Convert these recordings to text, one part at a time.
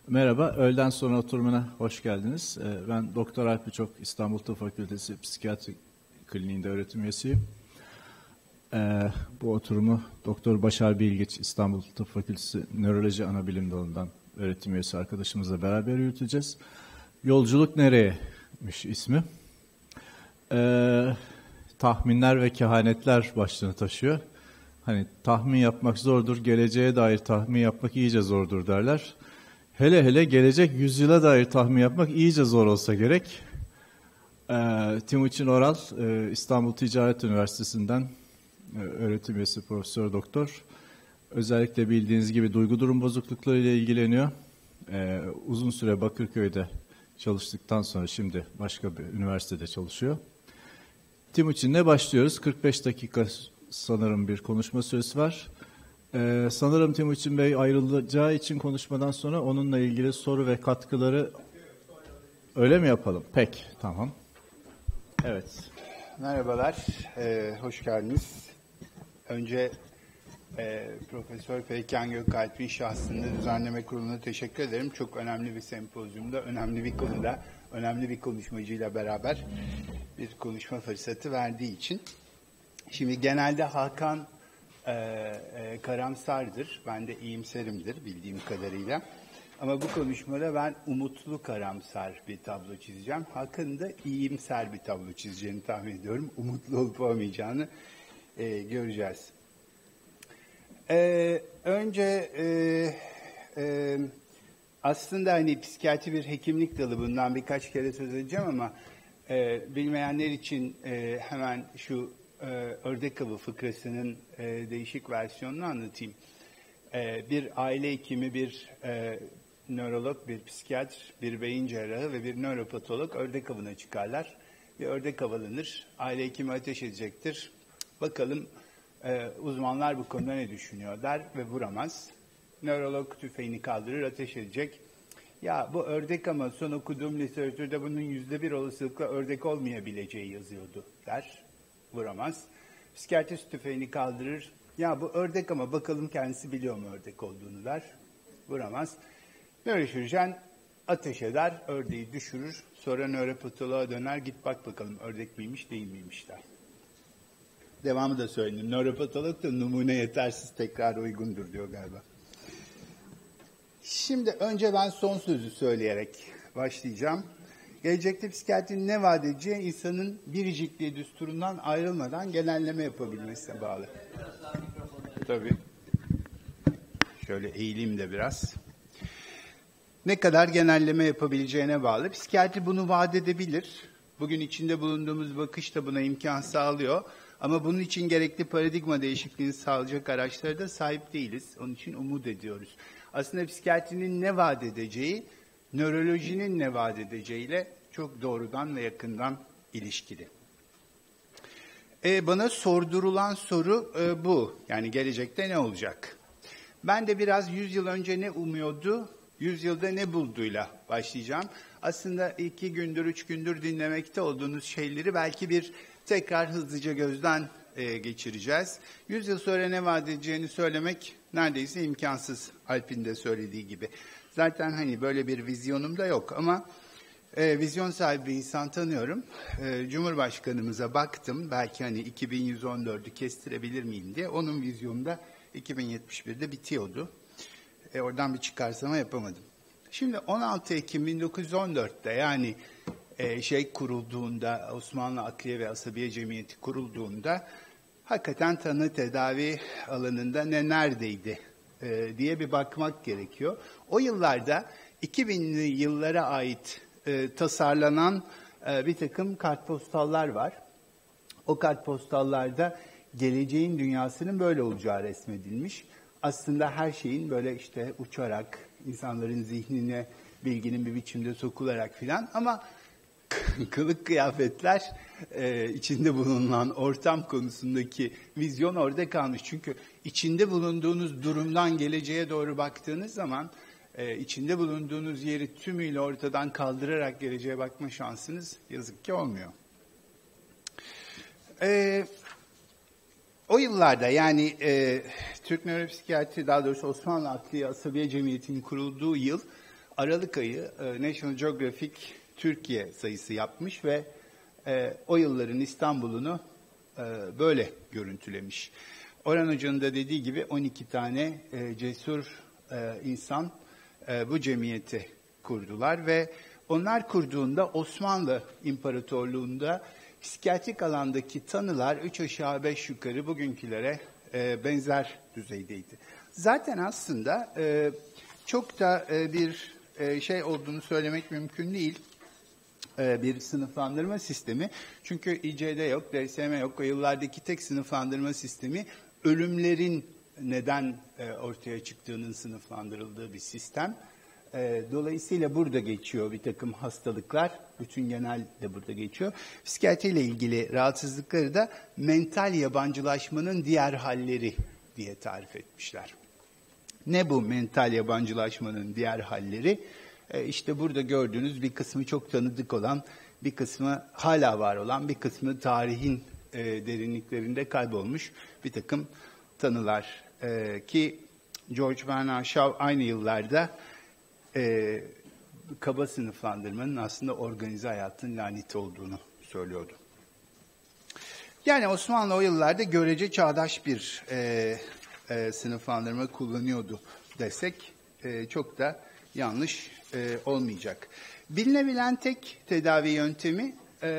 Merhaba, öğleden sonra oturumuna hoş geldiniz. Ben Doktor Alp Birçok, İstanbul Tıp Fakültesi Psikiyatri Kliniğinde öğretim üyesiyim. Bu oturumu Doktor Başar Bilgiç, İstanbul Tıp Fakültesi Nöroloji Anabilim Dalı'ndan öğretim üyesi arkadaşımızla beraber yürüteceğiz. Yolculuk nereymiş ismi? Tahminler ve kehanetler başlığını taşıyor. Hani tahmin yapmak zordur, geleceğe dair tahmin yapmak iyice zordur derler. Hele hele gelecek yüzyıla dair tahmin yapmak iyice zor olsa gerek. Timuçin Oral, İstanbul Ticaret Üniversitesi'nden öğretim üyesi profesör doktor. Özellikle bildiğiniz gibi duygu durum bozuklukları ile ilgileniyor. Uzun süre Bakırköy'de çalıştıktan sonra şimdi başka bir üniversitede çalışıyor. Timuçin'le başlıyoruz. 45 dakika sanırım bir konuşma süresi var. Sanırım Timuçin Bey ayrılacağı için konuşmadan sonra onunla ilgili soru ve katkıları öyle mi yapalım? Peki, tamam. Evet. Merhabalar, hoş geldiniz. Önce Profesör Peykan Gökalp'in şahsında düzenleme kuruluna teşekkür ederim. Çok önemli bir sempozyumda, önemli bir konuda, önemli bir konuşmacıyla beraber bir konuşma fırsatı verdiği için. Şimdi genelde Hakan karamsardır, ben de iyimserimdir bildiğim kadarıyla. Ama bu konuşmada ben umutlu karamsar bir tablo çizeceğim. Hakan'ın da iyimser bir tablo çizeceğini tahmin ediyorum. Umutlu olup olmayacağını göreceğiz. Önce aslında hani psikiyatri bir hekimlik dalı, bundan birkaç kere söz edeceğim ama bilmeyenler için hemen şu ördek avı fıkrasının değişik versiyonunu anlatayım. Bir aile hekimi, bir nörolog, bir psikiyatr, bir beyin cerrahı ve bir nöropatolog ördek avına çıkarlar. Bir ördek avalanır, aile hekimi ateş edecektir. Bakalım uzmanlar bu konuda ne düşünüyor der ve vuramaz. Nörolog tüfeğini kaldırır, ateş edecek. Ya bu ördek ama son okuduğum literatürde bunun %1 olasılıkla ördek olmayabileceği yazıyordu der. Vuramaz. Psikiyatrist tüfeğini kaldırır. Ya bu ördek ama bakalım kendisi biliyor mu ördek olduğunu der. Vuramaz. Nöroşirurjen ateş eder, ördeği düşürür. Sonra nöropatoloğa döner, git bak bakalım ördek miymiş değil miymiş der. Devamı da söyledim. Nöropatolog da numune yetersiz tekrar uygundur diyor galiba. Şimdi önce ben son sözü söyleyerek başlayacağım. Gelecekte psikiyatrinin ne vaat edeceği insanın biricikliği düsturundan ayrılmadan genelleme yapabilmesine bağlı. Tabii. Şöyle eğileyim de biraz. Ne kadar genelleme yapabileceğine bağlı. Psikiyatri bunu vaat edebilir. Bugün içinde bulunduğumuz bakış da buna imkan sağlıyor. Ama bunun için gerekli paradigma değişikliğini sağlayacak araçlara da sahip değiliz. Onun için umut ediyoruz. Aslında psikiyatrinin ne vaat edeceği, nörolojinin ne vaat edeceğiyle çok doğrudan ve yakından ilişkili. Bana sordurulan soru bu. Yani gelecekte ne olacak? Ben de biraz 100 yıl önce ne umuyordu, 100 yılda ne bulduğuyla başlayacağım. Aslında 2 gündür, 3 gündür dinlemekte olduğunuz şeyleri belki bir tekrar hızlıca gözden geçireceğiz. 100 yıl sonra ne vaat edeceğini söylemek neredeyse imkansız, Alp'in de söylediği gibi. Zaten hani böyle bir vizyonum da yok ama vizyon sahibi bir insan tanıyorum. Cumhurbaşkanımıza baktım, belki hani 2114'ü kestirebilir miyim diye. Onun vizyonu da 2071'de bitiyordu. Oradan bir çıkarsama yapamadım. Şimdi 16 Ekim 1914'te yani kurulduğunda, Osmanlı Akliye ve Asabiye Cemiyeti kurulduğunda hakikaten tanı tedavi alanında ne neredeydi diye bir bakmak gerekiyor. O yıllarda 2000'li yıllara ait tasarlanan bir takım kartpostallar var. O kartpostallarda geleceğin dünyasının böyle olacağı resmedilmiş. Aslında her şeyin böyle işte uçarak, insanların zihnine bilginin bir biçimde sokularak filan ama kılık kıyafetler, içinde bulunan ortam konusundaki vizyon orada kalmış. Çünkü içinde bulunduğunuz durumdan geleceğe doğru baktığınız zaman içinde bulunduğunuz yeri tümüyle ortadan kaldırarak geleceğe bakma şansınız yazık ki olmuyor. O yıllarda yani Türk Nöropsikiyatri, daha doğrusu Osmanlı Akliye Asabiye Cemiyeti'nin kurulduğu yıl Aralık ayı National Geographic Türkiye sayısı yapmış ve o yılların İstanbul'unu böyle görüntülemiş. Orhan Hoca'nın da dediği gibi 12 tane cesur insan bu cemiyeti kurdular ve onlar kurduğunda Osmanlı İmparatorluğu'nda psikiyatrik alandaki tanılar 3 aşağı 5 yukarı bugünkülere benzer düzeydeydi. Zaten aslında çok da bir şey olduğunu söylemek mümkün değil. Bir sınıflandırma sistemi. Çünkü ICD yok, DSM yok. O yıllardaki tek sınıflandırma sistemi ölümlerin neden ortaya çıktığının sınıflandırıldığı bir sistem. Dolayısıyla burada geçiyor bir takım hastalıklar. Bütün genel de burada geçiyor. Psikiyatriyle ilgili rahatsızlıkları da mental yabancılaşmanın diğer halleri diye tarif etmişler. Ne bu mental yabancılaşmanın diğer halleri? İşte burada gördüğünüz bir kısmı çok tanıdık olan, bir kısmı hala var olan, bir kısmı tarihin derinliklerinde kaybolmuş bir takım tanılar. Ki George Bernard Shaw aynı yıllarda kaba sınıflandırmanın aslında organize hayatın laneti olduğunu söylüyordu. Yani Osmanlı o yıllarda görece çağdaş bir sınıflandırma kullanıyordu desek çok da yanlış olmayacak. Bilinebilen tek tedavi yöntemi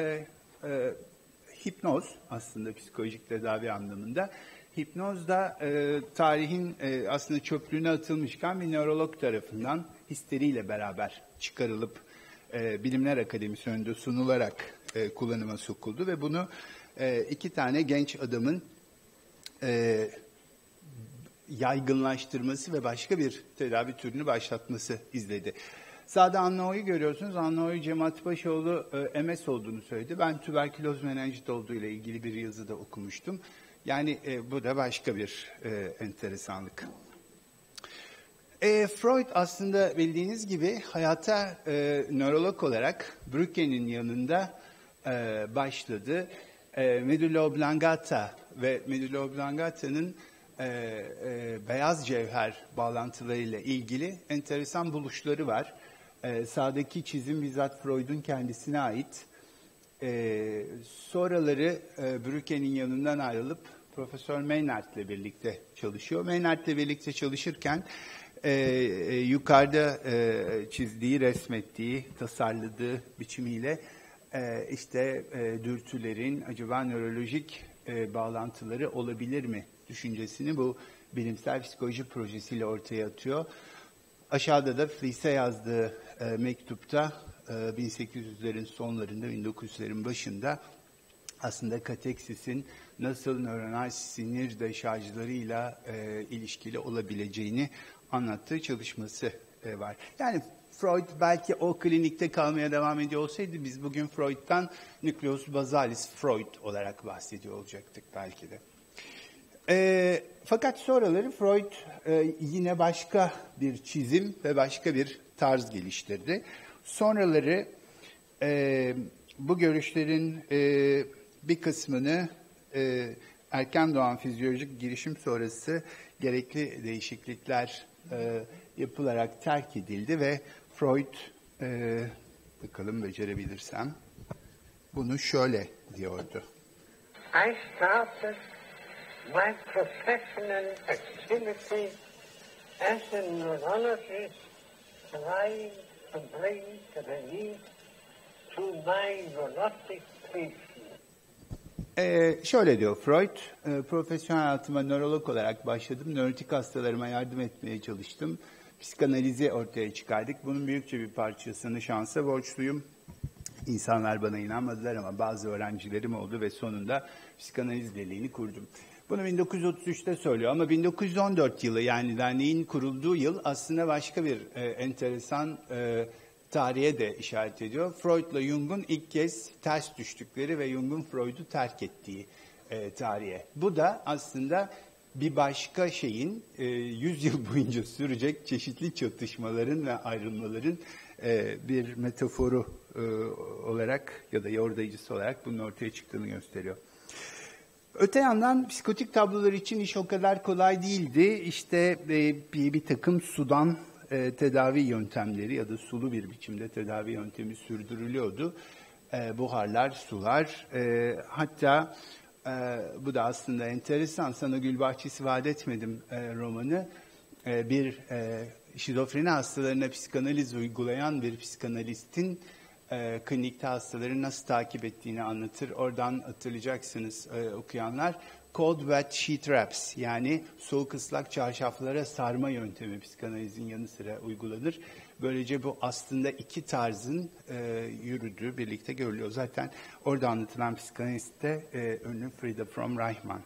hipnoz aslında psikolojik tedavi anlamında. Hipnoz da tarihin aslında çöplüğüne atılmışken bir nörolog tarafından histeriyle beraber çıkarılıp Bilimler Akademisi önünde sunularak kullanıma sokuldu ve bunu 2 tane genç adamın yaygınlaştırması ve başka bir tedavi türünü başlatması izledi. Sağda Annao'yu görüyorsunuz. Annao'yu Cem Atbaşoğlu MS olduğunu söyledi. Ben tüberküloz menenjit olduğu ile ilgili bir yazıda okumuştum. Yani bu da başka bir enteresanlık. Freud aslında bildiğiniz gibi hayata nörolog olarak Brücke'nin yanında başladı. Medulla oblongata ve medulla oblongata'nın beyaz cevher bağlantılarıyla ilgili enteresan buluşları var. Sağdaki çizim bizzat Freud'un kendisine ait. Sonraları Brücke'nin yanından ayrılıp Profesör Maynard ile birlikte çalışıyor. Maynard ile birlikte çalışırken yukarıda çizdiği, resmettiği, tasarladığı biçimiyle işte dürtülerin acaba nörolojik bağlantıları olabilir mi düşüncesini bu bilimsel psikoloji projesiyle ortaya atıyor. Aşağıda da Fliess'e yazdığı mektupta 1800'lerin sonlarında, 1900'lerin başında aslında kateksisin nasıl nöronal sinir deşarjlarıyla ilişkili olabileceğini anlattığı çalışması var. Yani Freud belki o klinikte kalmaya devam ediyor olsaydı biz bugün Freud'dan nucleus basalis Freud olarak bahsediyor olacaktık belki de. Fakat sonraları Freud yine başka bir çizim ve başka bir tarz geliştirdi. Sonraları bu görüşlerin bir kısmını erken doğan fizyolojik girişim sonrası gerekli değişiklikler yapılarak terk edildi ve Freud, bakalım becerebilirsem, bunu şöyle diyordu. I started my professional activity as a neurologist trying to bring relief to my neurotic patients. Şöyle diyor Freud, profesyonel hayatıma nörolog olarak başladım. Nörotik hastalarıma yardım etmeye çalıştım. Psikanalizi ortaya çıkardık. Bunun büyükçe bir parçasını şansa borçluyum. İnsanlar bana inanmadılar ama bazı öğrencilerim oldu ve sonunda psikanaliz deliğini kurdum. Bunu 1933'te söylüyor ama 1914 yılı yani derneğin kurulduğu yıl aslında başka bir enteresan tarihe de işaret ediyor. Freud'la Jung'un ilk kez ters düştükleri ve Jung'un Freud'u terk ettiği tarihe. Bu da aslında bir başka şeyin 100 yıl boyunca sürecek çeşitli çatışmaların ve ayrılmaların bir metaforu olarak ya da yordayıcısı olarak bunun ortaya çıktığını gösteriyor. Öte yandan psikotik tablolar için iş o kadar kolay değildi. İşte bir takım sudan tedavi yöntemleri ya da sulu bir biçimde tedavi yöntemi sürdürülüyordu. Buharlar, sular, hatta bu da aslında enteresan, Sana Gül Bahçesi Vaat Etmedim romanı, bir şizofreni hastalarına psikanaliz uygulayan bir psikanalistin klinikte hastaları nasıl takip ettiğini anlatır. Oradan hatırlayacaksınız okuyanlar. Cold wet sheet wraps, yani soğuk ıslak çarşaflara sarma yöntemi psikanalizin yanı sıra uygulanır. Böylece bu aslında iki tarzın yürüdüğü birlikte görülüyor. Zaten orada anlatılan psikanalist de ünlü Frieda Fromm-Reichmann.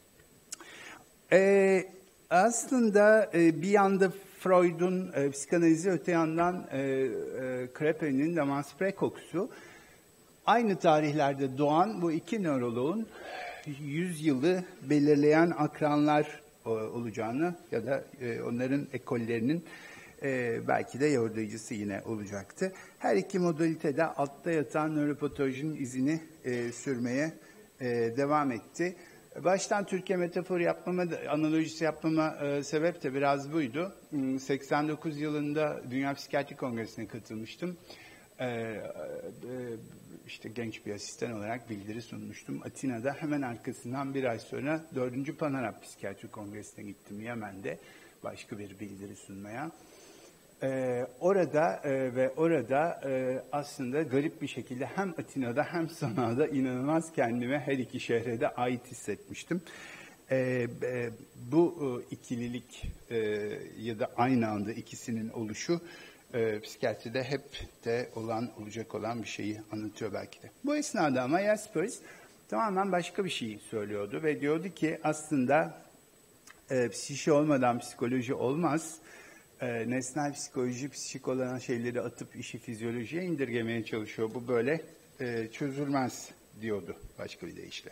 Aslında bir yanda Freud'un psikanalizi, öte yandan Kreppe'nin Damans Precox'u, aynı tarihlerde doğan bu iki nöroloğun 100 yılı belirleyen akranlar olacağını ya da onların ekollerinin belki de yordayıcısı yine olacaktı. Her iki modalitede altta yatan nöropatolojinin izini sürmeye devam etti. Baştan Türkiye metafor yapmama, analojisi yapmama sebep de biraz buydu. 89 yılında Dünya Psikiyatri Kongresi'ne katılmıştım. İşte genç bir asistan olarak bildiri sunmuştum. Atina'da hemen arkasından bir ay sonra 4. Pan-Arap Psikiyatri Kongresi'ne gittim Yemen'de başka bir bildiri sunmaya. Orada aslında garip bir şekilde hem Atina'da hem Sana'da inanılmaz kendime her iki şehre de ait hissetmiştim. Bu ikililik ya da aynı anda ikisinin oluşu psikiyatride hep de olacak olan bir şeyi anlatıyor belki de. Bu esnada ama Jaspers tamamen başka bir şey söylüyordu ve diyordu ki aslında psişi olmadan psikoloji olmaz. Nesnel psikoloji psikik olan şeyleri atıp işi fizyolojiye indirgemeye çalışıyor. Bu böyle çözülmez diyordu başka bir deyişle.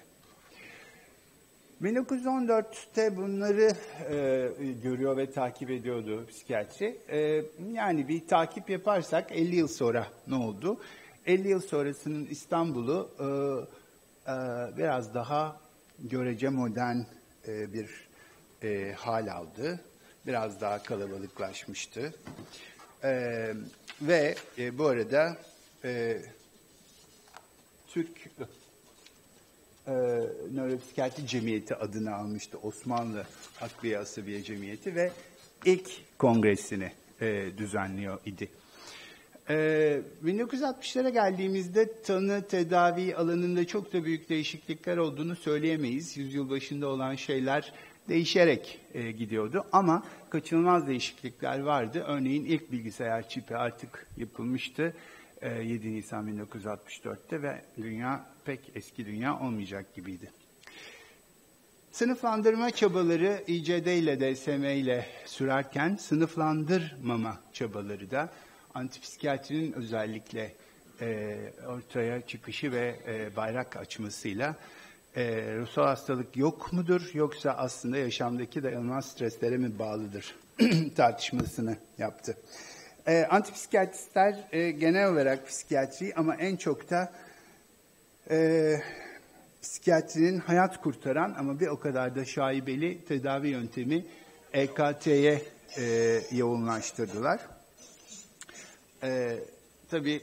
1914'te bunları görüyor ve takip ediyordu psikiyatri. Yani bir takip yaparsak 50 yıl sonra ne oldu? 50 yıl sonrasının İstanbul'u biraz daha görece modern bir hal aldı. Biraz daha kalabalıklaşmıştı. Ve bu arada Türk Nöropsikiyatri Cemiyeti adını almıştı. Osmanlı Akliye Asabiye Cemiyeti ve ilk kongresini düzenliyor idi. 1960'lara geldiğimizde tanı tedavi alanında çok da büyük değişiklikler olduğunu söyleyemeyiz. Yüzyıl başında olan şeyler değişerek gidiyordu ama kaçınılmaz değişiklikler vardı. Örneğin ilk bilgisayar çipi artık yapılmıştı 7 Nisan 1964'te ve dünya pek eski dünya olmayacak gibiydi. Sınıflandırma çabaları İCD ile DSM ile sürerken sınıflandırmama çabaları da antipsikiyatrinin özellikle ortaya çıkışı ve bayrak açmasıyla ruhsal hastalık yok mudur yoksa aslında yaşamdaki dayanılmaz streslere mi bağlıdır tartışmasını yaptı. Antipsikiyatristler genel olarak psikiyatri ama en çok da psikiyatrinin hayat kurtaran ama bir o kadar da şaibeli tedavi yöntemi EKT'ye yoğunlaştırdılar. Tabii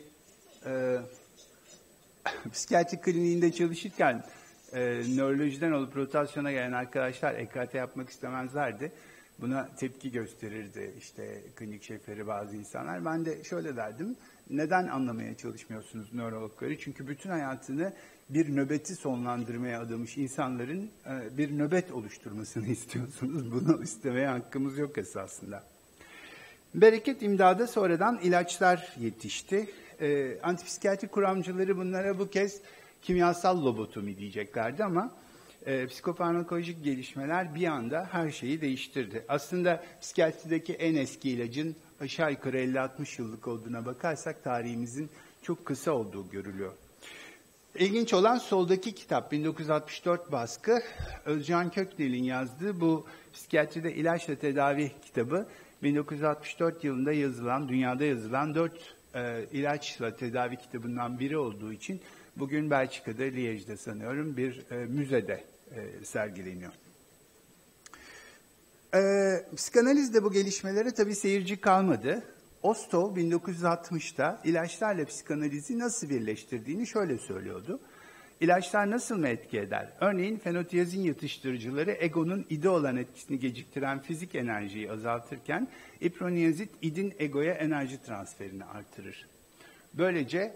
psikiyatri kliniğinde çalışırken nörolojiden olup rotasyona gelen arkadaşlar EKT yapmak istemezlerdi. Buna tepki gösterirdi işte klinik şefleri bazı insanlar. Ben de şöyle derdim, neden anlamaya çalışmıyorsunuz nörologları? Çünkü bütün hayatını bir nöbeti sonlandırmaya adamış insanların bir nöbet oluşturmasını istiyorsunuz. Bunu istemeye hakkımız yok esasında. Bereket imdada sonradan ilaçlar yetişti. Antipsikiyatri kuramcıları bunlara bu kez kimyasal lobotomi diyeceklerdi ama psikofarmakolojik gelişmeler bir anda her şeyi değiştirdi. Aslında psikiyatrideki en eski ilacın aşağı yukarı 50-60 yıllık olduğuna bakarsak tarihimizin çok kısa olduğu görülüyor. İlginç olan soldaki kitap 1964 baskı Özcan Köknel'in yazdığı bu psikiyatride ilaçla tedavi kitabı 1964 yılında yazılan, dünyada yazılan 4 ilaçla tedavi kitabından biri olduğu için bugün Belçika'da, Liège'de sanıyorum bir müzede sergileniyor. Psikanalizde bu gelişmelere tabii seyirci kalmadı. Ostov 1960'ta ilaçlarla psikanalizi nasıl birleştirdiğini şöyle söylüyordu. İlaçlar nasıl mı etki eder? Örneğin fenotiyazin yatıştırıcıları egonun ide olan etkisini geciktiren fizik enerjiyi azaltırken iproniyazit idin egoya enerji transferini artırır. Böylece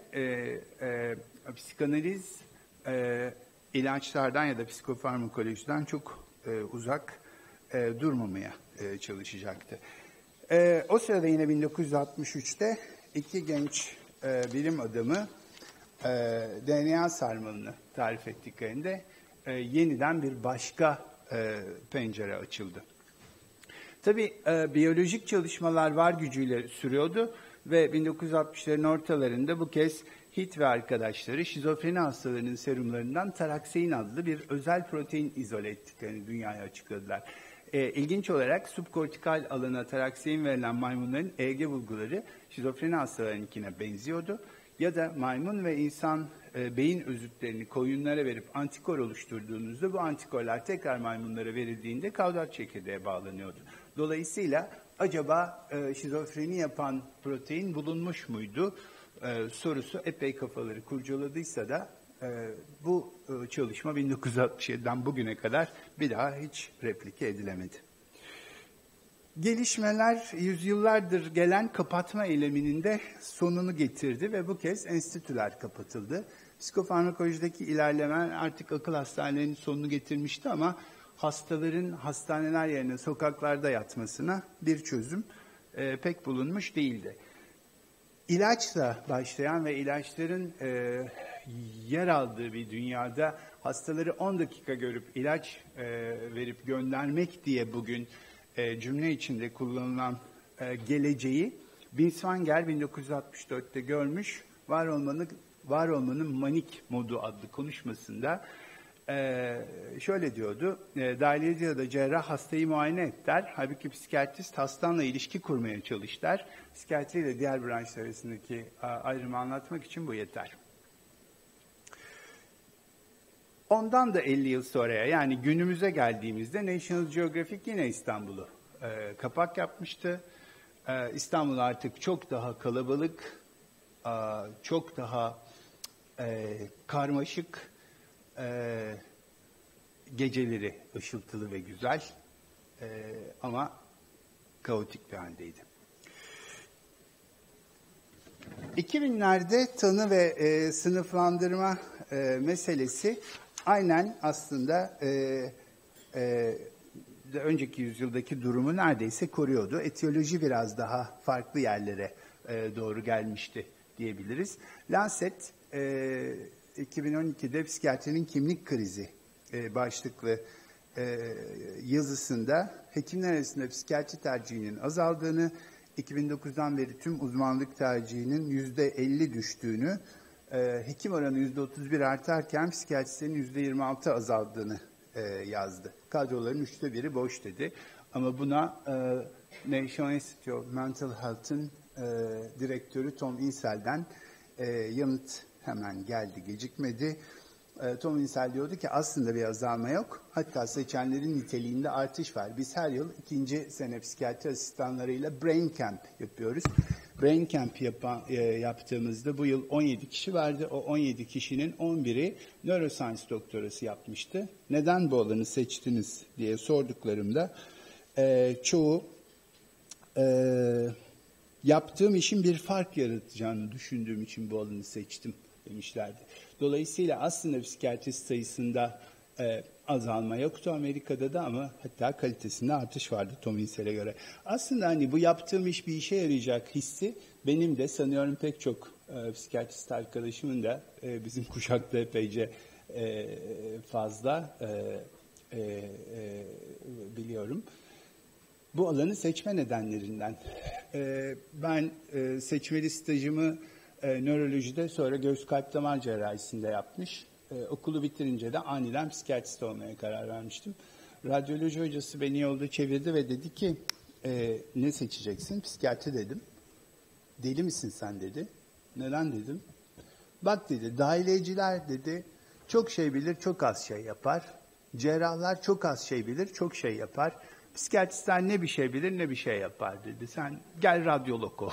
psikanaliz ilaçlardan ya da psikofarmakolojiden çok uzak durmamaya çalışacaktı. O sırada yine 1963'te iki genç bilim adamı DNA sarmalını tarif ettiklerinde yeniden bir başka pencere açıldı. Tabii biyolojik çalışmalar var gücüyle sürüyordu ve 1960'ların ortalarında bu kez Heath ve arkadaşları şizofreni hastalarının serumlarından taraksein adlı bir özel protein izole ettiklerini dünyaya açıkladılar. İlginç olarak subkortikal alana taraksein verilen maymunların EEG bulguları şizofreni hastalarınkine benziyordu. Ya da maymun ve insan beyin özütlerini koyunlara verip antikor oluşturduğunuzda bu antikorlar tekrar maymunlara verildiğinde kavdat çekirdeğe bağlanıyordu. Dolayısıyla acaba şizofreni yapan protein bulunmuş muydu sorusu epey kafaları kurcaladıysa da bu çalışma 1967'den bugüne kadar bir daha hiç replike edilemedi. Gelişmeler yüzyıllardır gelen kapatma eyleminin de sonunu getirdi ve bu kez enstitüler kapatıldı. Psikofarmakolojideki ilerlemeler artık akıl hastanelerinin sonunu getirmişti ama hastaların hastaneler yerine sokaklarda yatmasına bir çözüm pek bulunmuş değildi. İlaçla başlayan ve ilaçların yer aldığı bir dünyada hastaları 10 dakika görüp ilaç verip göndermek diye bugün cümle içinde kullanılan geleceği Binswanger 1964'te görmüş, var olmanın manik modu adlı konuşmasında şöyle diyordu, dahiliyeci ya da cerrah hastayı muayene et der, halbuki psikiyatrist hastanla ilişki kurmaya çalış der. Psikiyatri ile diğer branşlar arasındaki ayrımı anlatmak için bu yeter. Ondan da 50 yıl sonraya, yani günümüze geldiğimizde National Geographic yine İstanbul'u kapak yapmıştı. İstanbul artık çok daha kalabalık, çok daha karmaşık, geceleri ışıltılı ve güzel ama kaotik bir haldeydi. 2000'lerde tanı ve sınıflandırma meselesi aynen aslında önceki yüzyıldaki durumu neredeyse koruyordu. Etiyoloji biraz daha farklı yerlere doğru gelmişti diyebiliriz. Lancet 2012'de psikiyatrinin kimlik krizi başlıklı yazısında hekimler arasında psikiyatri tercihinin azaldığını, 2009'dan beri tüm uzmanlık tercihinin %50 düştüğünü, hekim oranı %31 artarken psikiyatristlerin %26 azaldığını yazdı. Kadroların 1/3 boş dedi. Ama buna National Institute of Mental Health'ın direktörü Tom Insel'den yanıt hemen geldi, gecikmedi. Tom Insel diyordu ki aslında bir azalma yok. Hatta seçenlerin niteliğinde artış var. Biz her yıl 2. sene psikiyatri asistanlarıyla Brain Camp yapıyoruz. Brain Camp yaptığımızda bu yıl 17 kişi vardı. O 17 kişinin 11'i Neuroscience doktorası yapmıştı. Neden bu alanı seçtiniz diye sorduklarımda çoğu yaptığım işin bir fark yaratacağını düşündüğüm için bu alanı seçtim demişlerdi. Dolayısıyla aslında psikiyatrist sayısında azalma yoktu Amerika'da da ama hatta kalitesinde artış vardı Tom Insel'e göre. Aslında hani bu yaptığım iş bir işe yarayacak hissi benim de sanıyorum pek çok psikiyatrist arkadaşımın da bizim kuşakta epeyce fazla biliyorum. Bu alanı seçme nedenlerinden. Ben seçmeli stajımı nörolojide, sonra göğüs kalp damar cerrahisinde yapmış. Okulu bitirince de aniden psikiyatrist olmaya karar vermiştim. Radyoloji hocası beni yolda çevirdi ve dedi ki ne seçeceksin? Psikiyatri dedim. Deli misin sen dedi. Neden dedim. Bak dedi, dahiliyeciler dedi çok şey bilir, çok az şey yapar. Cerrahlar çok az şey bilir, çok şey yapar. Psikiyatristler ne bir şey bilir ne bir şey yapar dedi. Sen gel radyolog ol.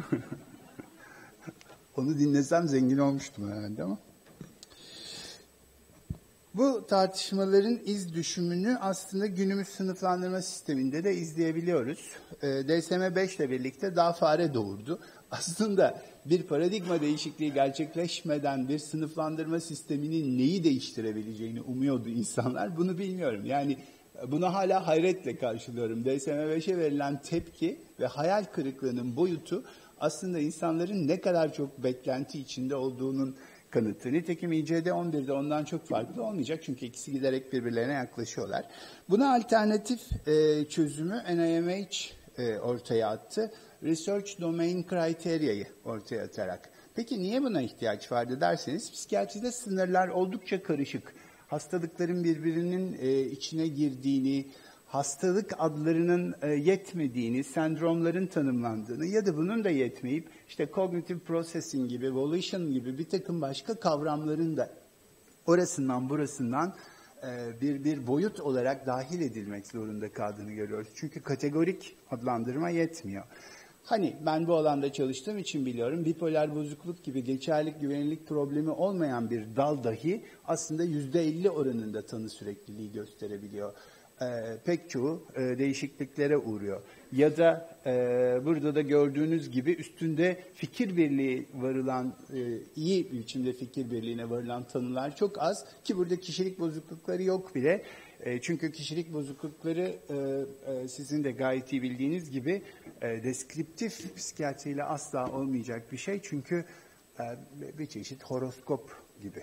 Onu dinlesem zengin olmuştum herhalde ama. Bu tartışmaların iz düşümünü aslında günümüz sınıflandırma sisteminde de izleyebiliyoruz. DSM-5 ile birlikte daha fare doğurdu. Aslında bir paradigma değişikliği gerçekleşmeden bir sınıflandırma sisteminin neyi değiştirebileceğini umuyordu insanlar. Bunu bilmiyorum. Yani buna hala hayretle karşılıyorum. DSM-5'e verilen tepki ve hayal kırıklığının boyutu aslında insanların ne kadar çok beklenti içinde olduğunun kanıtı. Nitekim ICD-11'de ondan çok farklı olmayacak çünkü ikisi giderek birbirlerine yaklaşıyorlar. Buna alternatif çözümü NIMH ortaya attı. Research Domain Criteria'yı ortaya atarak. Peki niye buna ihtiyaç vardı derseniz, psikiyatride sınırlar oldukça karışık. Hastalıkların birbirinin içine girdiğini, hastalık adlarının yetmediğini, sendromların tanımlandığını ya da bunun da yetmeyip işte cognitive processing gibi, volition gibi bir takım başka kavramların da orasından burasından bir boyut olarak dahil edilmek zorunda kaldığını görüyoruz. Çünkü kategorik adlandırma yetmiyor. Hani ben bu alanda çalıştığım için biliyorum, bipolar bozukluk gibi geçerlilik, güvenilirlik problemi olmayan bir dal dahi aslında %50 oranında tanı sürekliliği gösterebiliyor. Pek çoğu değişikliklere uğruyor. Ya da burada da gördüğünüz gibi üstünde fikir birliği varılan, iyi biçimde fikir birliğine varılan tanılar çok az ki burada kişilik bozuklukları yok bile. Çünkü kişilik bozuklukları sizin de gayet iyi bildiğiniz gibi deskriptif psikiyatriyle asla olmayacak bir şey. Çünkü bir çeşit horoskop gibi.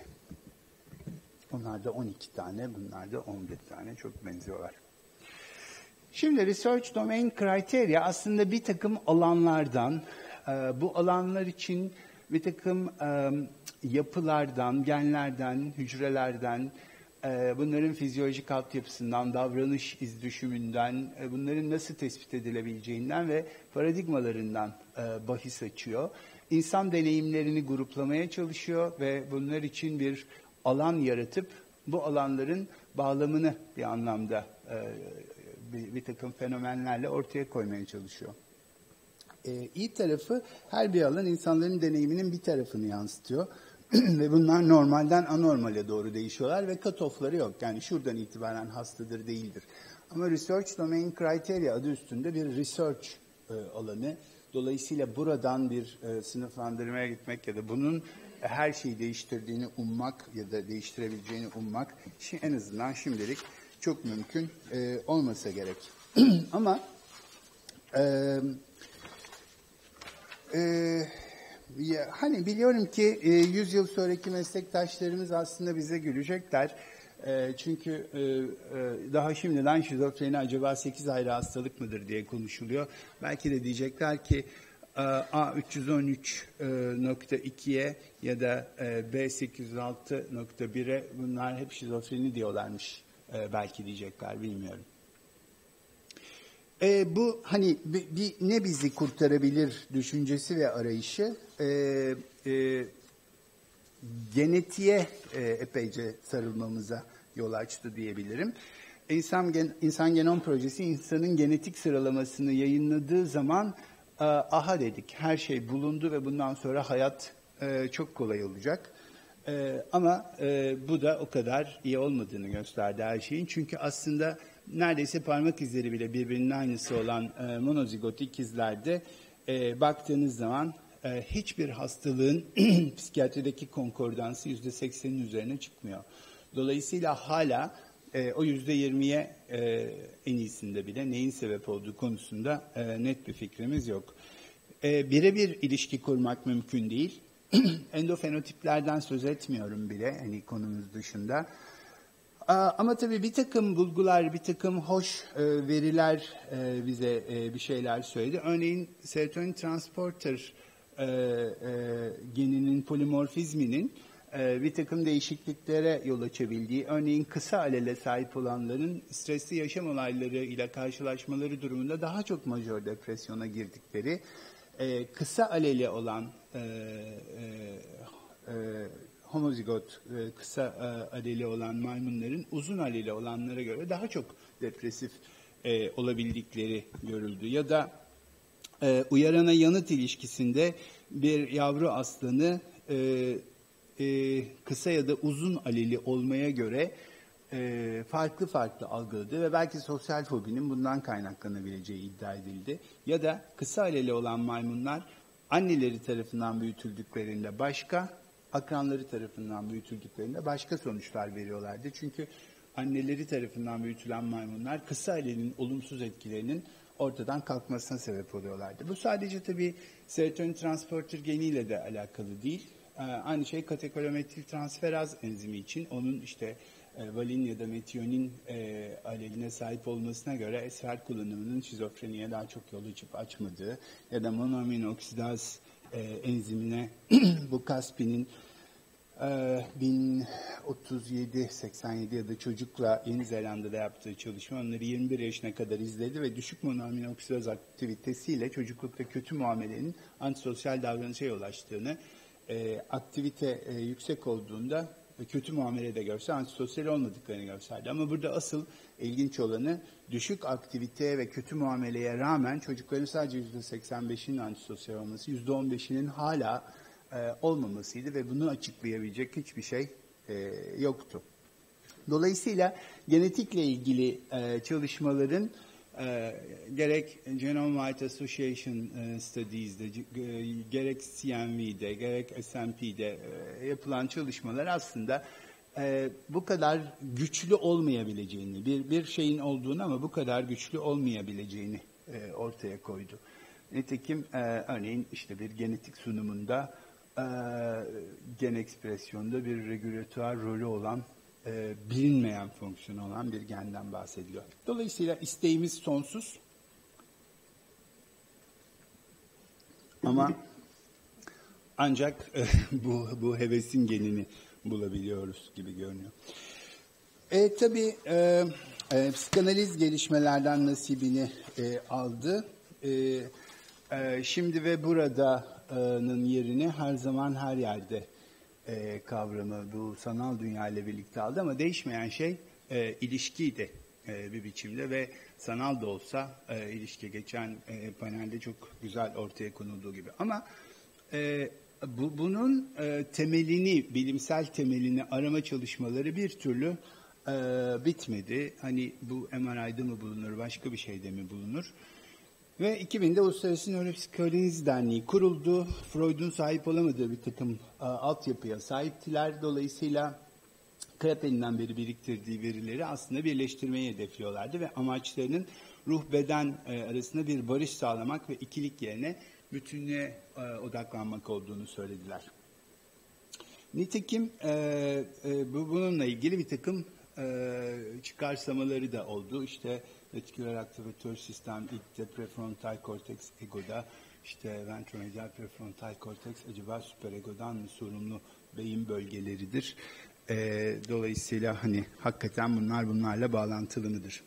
Onlarda 12 tane, bunlarda 11 tane, çok benziyorlar. Şimdi Research Domain Criteria aslında bir takım alanlardan, bu alanlar için bir takım yapılardan, genlerden, hücrelerden, bunların fizyolojik altyapısından, davranış izdüşümünden, bunların nasıl tespit edilebileceğinden ve paradigmalarından bahis açıyor. İnsan deneyimlerini gruplamaya çalışıyor ve bunlar için bir alan yaratıp bu alanların bağlamını bir anlamda bir takım fenomenlerle ortaya koymaya çalışıyor. İyi tarafı, her bir alan insanların deneyiminin bir tarafını yansıtıyor. Ve bunlar normalden anormale doğru değişiyorlar ve cut-off'ları yok. Yani şuradan itibaren hastadır, değildir. Ama Research Domain Criteria adı üstünde bir research alanı. Dolayısıyla buradan bir sınıflandırmaya gitmek ya da bunun her şeyi değiştirdiğini ummak ya da değiştirebileceğini ummak en azından şimdilik çok mümkün olmasa gerek. Ama hani biliyorum ki 100 yıl sonraki meslektaşlarımız aslında bize gülecekler. Çünkü daha şimdiden şizofreni acaba 8 ayrı hastalık mıdır diye konuşuluyor. Belki de diyecekler ki A313.2'ye ya da B806.1'e bunlar hep şizofreni diyorlarmış. Belki diyecekler, bilmiyorum. Bu hani ne bizi kurtarabilir düşüncesi ve arayışı genetiğe epeyce sarılmamıza yol açtı diyebilirim. İnsan Genom Projesi insanın genetik sıralamasını yayınladığı zaman aha dedik, her şey bulundu ve bundan sonra hayat çok kolay olacak. Ama bu da o kadar iyi olmadığını gösterdi her şeyin. Çünkü aslında neredeyse parmak izleri bile birbirinin aynısı olan monozigot ikizlerde baktığınız zaman hiçbir hastalığın psikiyatrideki konkordansı %80'in üzerine çıkmıyor. Dolayısıyla hala o %20'ye en iyisinde bile neyin sebep olduğu konusunda net bir fikrimiz yok. Birebir ilişki kurmak mümkün değil. Endofenotiplerden söz etmiyorum bile hani konumuz dışında. Ama tabii bir takım bulgular, bir takım hoş veriler bize bir şeyler söyledi. Örneğin serotonin transporter geninin polimorfizminin bir takım değişikliklere yol açabildiği, örneğin kısa alele sahip olanların stresli yaşam olayları ile karşılaşmaları durumunda daha çok majör depresyona girdikleri, kısa aleli olan homozigot, kısa aleli olan maymunların uzun aleli olanlara göre daha çok depresif olabildikleri görüldü. Ya da uyarana yanıt ilişkisinde bir yavru aslanı kısa ya da uzun aleli olmaya göre farklı farklı algıladı ve belki sosyal fobinin bundan kaynaklanabileceği iddia edildi. Ya da kısa aleli olan maymunlar anneleri tarafından büyütüldüklerinde başka, akranları tarafından büyütüldüklerinde başka sonuçlar veriyorlardı. Çünkü anneleri tarafından büyütülen maymunlar kısa alenin olumsuz etkilerinin ortadan kalkmasına sebep oluyorlardı. Bu sadece tabii serotonin transporter geniyle de alakalı değil. Aynı şey katekolometil transferaz enzimi için onun işte valin ya da metionin aleline sahip olmasına göre esrar kullanımının şizofreniye daha çok yol açıp açmadığı ya da monoamin oksidaz enzimine bu Caspi'nin 1037-87 ya da çocukla Yeni Zelanda'da yaptığı çalışma onları 21 yaşına kadar izledi ve düşük monoamin oksidaz aktivitesiyle çocuklukta kötü muamelenin antisosyal davranışa yol açtığını, aktivite yüksek olduğunda kötü muamele de görse antisosyal olmadıklarını gösterdi. Ama burada asıl ilginç olanı düşük aktiviteye ve kötü muameleye rağmen çocukların sadece %85'inin antisosyal olması, %15'inin hala olmamasıydı ve bunu açıklayabilecek hiçbir şey yoktu. Dolayısıyla genetikle ilgili çalışmaların gerek Genome-Wide Association Studies'de, gerek CNV'de, gerek SNP'de yapılan çalışmalar aslında bu kadar güçlü olmayabileceğini, bir şeyin olduğunu ama bu kadar güçlü olmayabileceğini ortaya koydu. Nitekim örneğin işte bir genetik sunumunda gen ekspresyonda bir regülatör rolü olan bilinmeyen fonksiyonu olan bir genden bahsediliyor. Dolayısıyla isteğimiz sonsuz ama ancak bu hevesin genini bulabiliyoruz gibi görünüyor. Tabii psikanaliz gelişmelerden nasibini aldı. Şimdi ve burada'nın yerini her zaman her yerde kavramı bu sanal dünya ile birlikte aldı ama değişmeyen şey ilişkiydi bir biçimde ve sanal da olsa ilişki geçen panelde çok güzel ortaya konulduğu gibi. Ama bunun temelini, bilimsel temelini arama çalışmaları bir türlü bitmedi. Hani bu MRI'de mi bulunur, başka bir şeyde mi bulunur? Ve 2000'de Uluslararası Nöropsikanaliz Derneği kuruldu. Freud'un sahip olamadığı bir takım altyapıya sahiptiler. Dolayısıyla Krappenin'den beri biriktirdiği verileri aslında birleştirmeyi hedefliyorlardı ve amaçlarının ruh-beden arasında bir barış sağlamak ve ikilik yerine bütünlüğe odaklanmak olduğunu söylediler. Nitekim bununla ilgili bir takım çıkarsamaları da oldu. İşte retiküler aktivatör sistem ilkte prefrontal korteks egoda, işte ventromedial prefrontal korteks acaba süperegodan mı sorumlu beyin bölgeleridir? Dolayısıyla hani hakikaten bunlarla bağlantılı mıdır?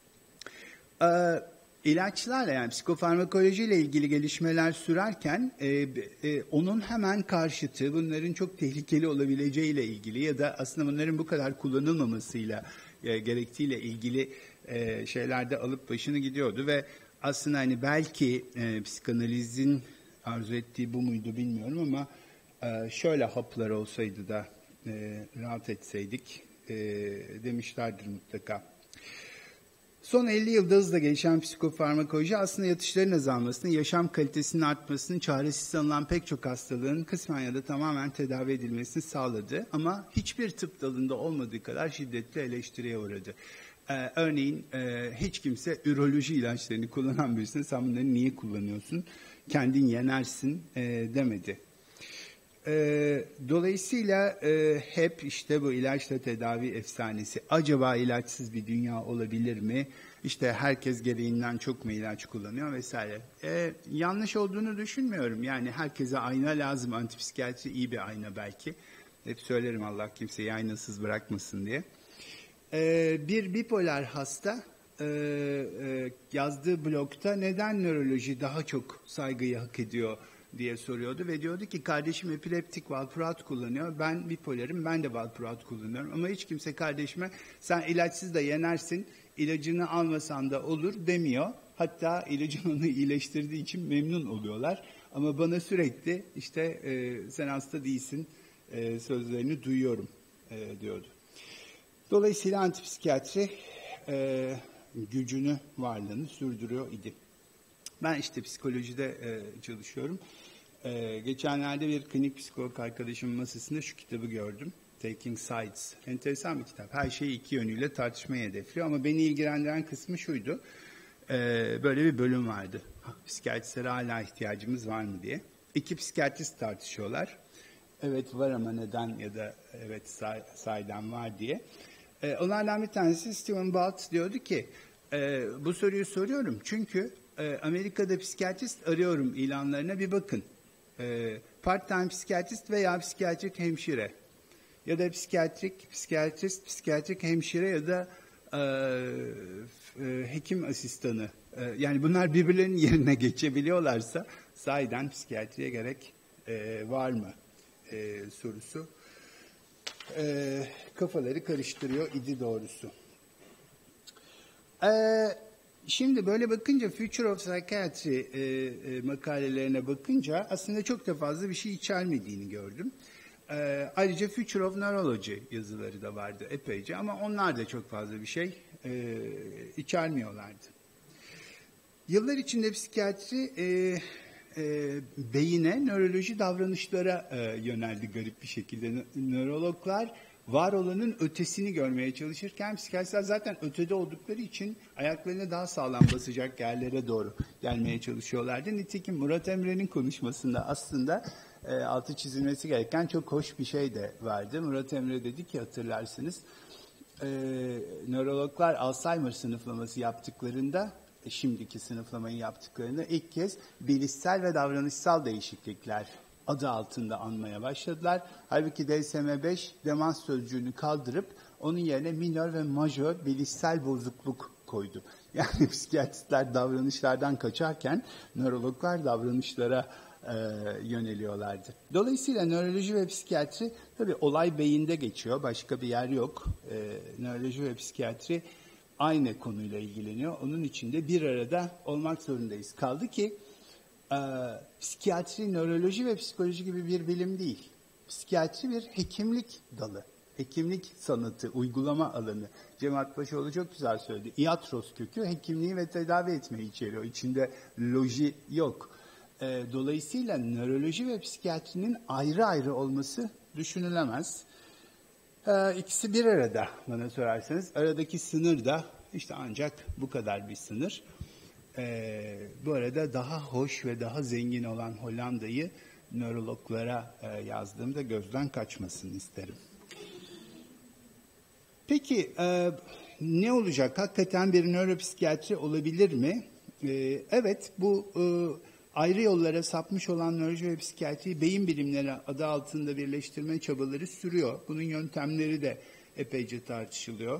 İlaçlarla yani psikofarmakolojiyle ilgili gelişmeler sürerken onun hemen karşıtı, bunların çok tehlikeli olabileceğiyle ilgili ya da aslında bunların bu kadar kullanılmamasıyla gerektiğiyle ilgili şeylerde alıp başını gidiyordu ve aslında hani belki psikanalizin arzu ettiği bu muydu bilmiyorum ama şöyle haplar olsaydı da rahat etseydik demişlerdir mutlaka. Son 50 yılda hızla gelişen psikofarmakoloji aslında yatışların azalmasını, yaşam kalitesinin artmasını, çaresiz sanılan pek çok hastalığın kısmen ya da tamamen tedavi edilmesini sağladı. Ama hiçbir tıp dalında olmadığı kadar şiddetli eleştiriye uğradı. Örneğin hiç kimse üroloji ilaçlarını kullanan birisine sen bunları niye kullanıyorsun, kendin yenersin demedi. Dolayısıyla hep işte bu ilaçla tedavi efsanesi. Acaba ilaçsız bir dünya olabilir mi? İşte herkes gereğinden çok mu ilaç kullanıyor vesaire. Yanlış olduğunu düşünmüyorum. Yani herkese ayna lazım. Antipsikiyatri iyi bir ayna belki. Hep söylerim Allah kimseyi aynasız bırakmasın diye. Bir bipolar hasta yazdığı blogda neden nöroloji daha çok saygıyı hak ediyor diye soruyordu ve diyordu ki kardeşim epileptik valproat kullanıyor. Ben bipolarım, ben de valproat kullanıyorum. Ama hiç kimse kardeşime sen ilaçsız da yenersin, ilacını almasan da olur demiyor. Hatta ilacın onu iyileştirdiği için memnun oluyorlar. Ama bana sürekli işte sen hasta değilsin sözlerini duyuyorum diyordu. Dolayısıyla antipsikiyatri gücünü, varlığını sürdürüyor idi. Ben işte psikolojide çalışıyorum. Geçenlerde bir klinik psikolog arkadaşımın masasında şu kitabı gördüm. Taking Sides. Enteresan bir kitap. Her şeyi iki yönüyle tartışmayı hedefliyor ama beni ilgilendiren kısmı şuydu. Böyle bir bölüm vardı. Psikiyatristlere hala ihtiyacımız var mı diye. İki psikiyatrist tartışıyorlar. Evet var ama neden ya da evet sahiden var diye. Onlardan bir tanesi Stephen Balt diyordu ki bu soruyu soruyorum çünkü Amerika'da psikiyatrist arıyorum ilanlarına bir bakın. Part-time psikiyatrist veya psikiyatrik hemşire ya da psikiyatrist, psikiyatrik hemşire ya da hekim asistanı. Yani bunlar birbirlerinin yerine geçebiliyorlarsa sahiden psikiyatriye gerek var mı sorusu kafaları karıştırıyor idi doğrusu. Şimdi böyle bakınca Future of Psychiatry makalelerine bakınca aslında çok da fazla bir şey içermediğini gördüm. Ayrıca Future of Neurology yazıları da vardı epeyce ama onlar da çok fazla bir şey içermiyorlardı. Yıllar içinde psikiyatri beyine, nöroloji davranışlara yöneldi garip bir şekilde. Nörologlar var olanın ötesini görmeye çalışırken psikiyatristler zaten ötede oldukları için ayaklarını daha sağlam basacak yerlere doğru gelmeye çalışıyorlardı. Nitekim Murat Emre'nin konuşmasında aslında altı çizilmesi gereken çok hoş bir şey de vardı. Murat Emre dedi ki hatırlarsınız nörologlar Alzheimer sınıflaması yaptıklarında şimdiki sınıflamayı yaptıklarında ilk kez bilişsel ve davranışsal değişiklikler adı altında anmaya başladılar. Halbuki DSM-5 demans sözcüğünü kaldırıp onun yerine minör ve majör bilişsel bozukluk koydu. Yani psikiyatristler davranışlardan kaçarken nörologlar davranışlara yöneliyorlardı. Dolayısıyla nöroloji ve psikiyatri tabii olay beyinde geçiyor. Başka bir yer yok. Nöroloji ve psikiyatri aynı konuyla ilgileniyor. Onun için de bir arada olmak zorundayız. Kaldı ki psikiyatri, nöroloji ve psikoloji gibi bir bilim değil. Psikiyatri bir hekimlik dalı. Hekimlik sanatı, uygulama alanı. Cem Akbaşoğlu çok güzel söyledi. İatros kökü hekimliği ve tedavi etmeyi içeriyor. İçinde loji yok. Dolayısıyla nöroloji ve psikiyatrinin ayrı ayrı olması düşünülemez. İkisi bir arada bana sorarsanız. Aradaki sınır da işte ancak bu kadar bir sınır. Bu arada daha hoş ve daha zengin olan Hollanda'yı nörologlara yazdığımda gözden kaçmasın isterim. Peki ne olacak? Hakikaten bir nöropsikiyatri olabilir mi? Evet, bu ayrı yollara sapmış olan nöroloji ve psikiyatriyi beyin bilimleri adı altında birleştirme çabaları sürüyor. Bunun yöntemleri de epeyce tartışılıyor.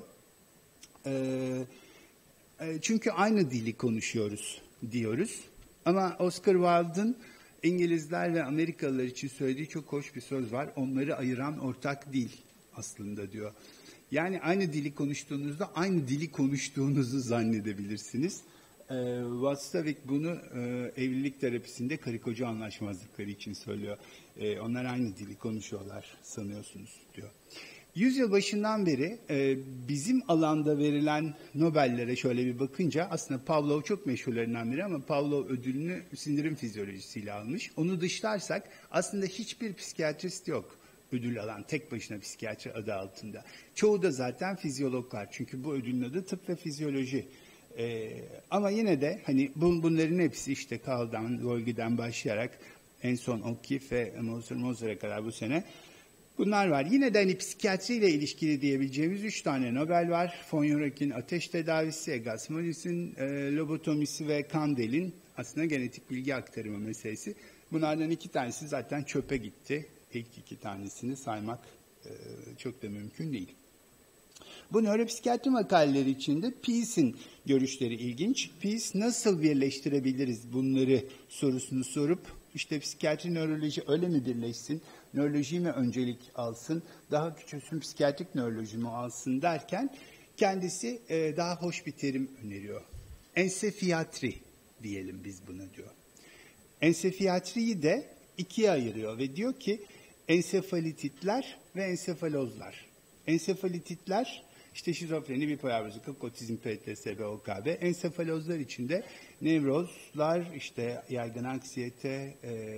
Çünkü aynı dili konuşuyoruz diyoruz. Ama Oscar Wilde'ın İngilizler ve Amerikalılar için söylediği çok hoş bir söz var. Onları ayıran ortak dil aslında diyor. Yani aynı dili konuştuğunuzda aynı dili konuştuğunuzu zannedebilirsiniz. Watzlawick bunu evlilik terapisinde karı koca anlaşmazlıkları için söylüyor. Onlar aynı dili konuşuyorlar sanıyorsunuz diyor. Yüzyıl başından beri bizim alanda verilen Nobel'lere şöyle bir bakınca aslında Pavlov çok meşhurlarından biri ama Pavlov ödülünü sindirim fizyolojisiyle almış. Onu dışlarsak aslında hiçbir psikiyatrist yok ödül alan tek başına psikiyatri adı altında. Çoğu da zaten fizyologlar çünkü bu ödülün adı tıp ve fizyoloji. Ama yine de hani bunların hepsi işte Kahl'dan, Golgi'den başlayarak en son O'Keeffe ve Moser'a kadar bu sene bunlar var. Yine de hani psikiyatriyle ilişkili diyebileceğimiz 3 tane Nobel var. Von Eurek'in ateş tedavisi, Egas Moris'in lobotomisi ve Kandel'in aslında genetik bilgi aktarımı meselesi. Bunlardan 2 tanesi zaten çöpe gitti. İlk 2 tanesini saymak çok da mümkün değil. Bu nöropsikiyatri makaleleri içinde Peace'in görüşleri ilginç. Peace nasıl birleştirebiliriz bunları sorusunu sorup işte psikiyatri, nöroloji öyle mi birleşsin, nöroloji mi öncelik alsın, daha küçülsün psikiyatrik nöroloji mi alsın derken Kendisi daha hoş bir terim öneriyor. Ensefiyatri diyelim biz buna diyor. Ensefiyatриyi de ikiye ayırıyor ve diyor ki ensefalititler ve ensefalozlar. Ensefalititler işte şizofreni, bipolar bozukluk, otizm, PTSD, OKB. Ensefalozlar içinde nevrozlar, işte yaygın anksiyete,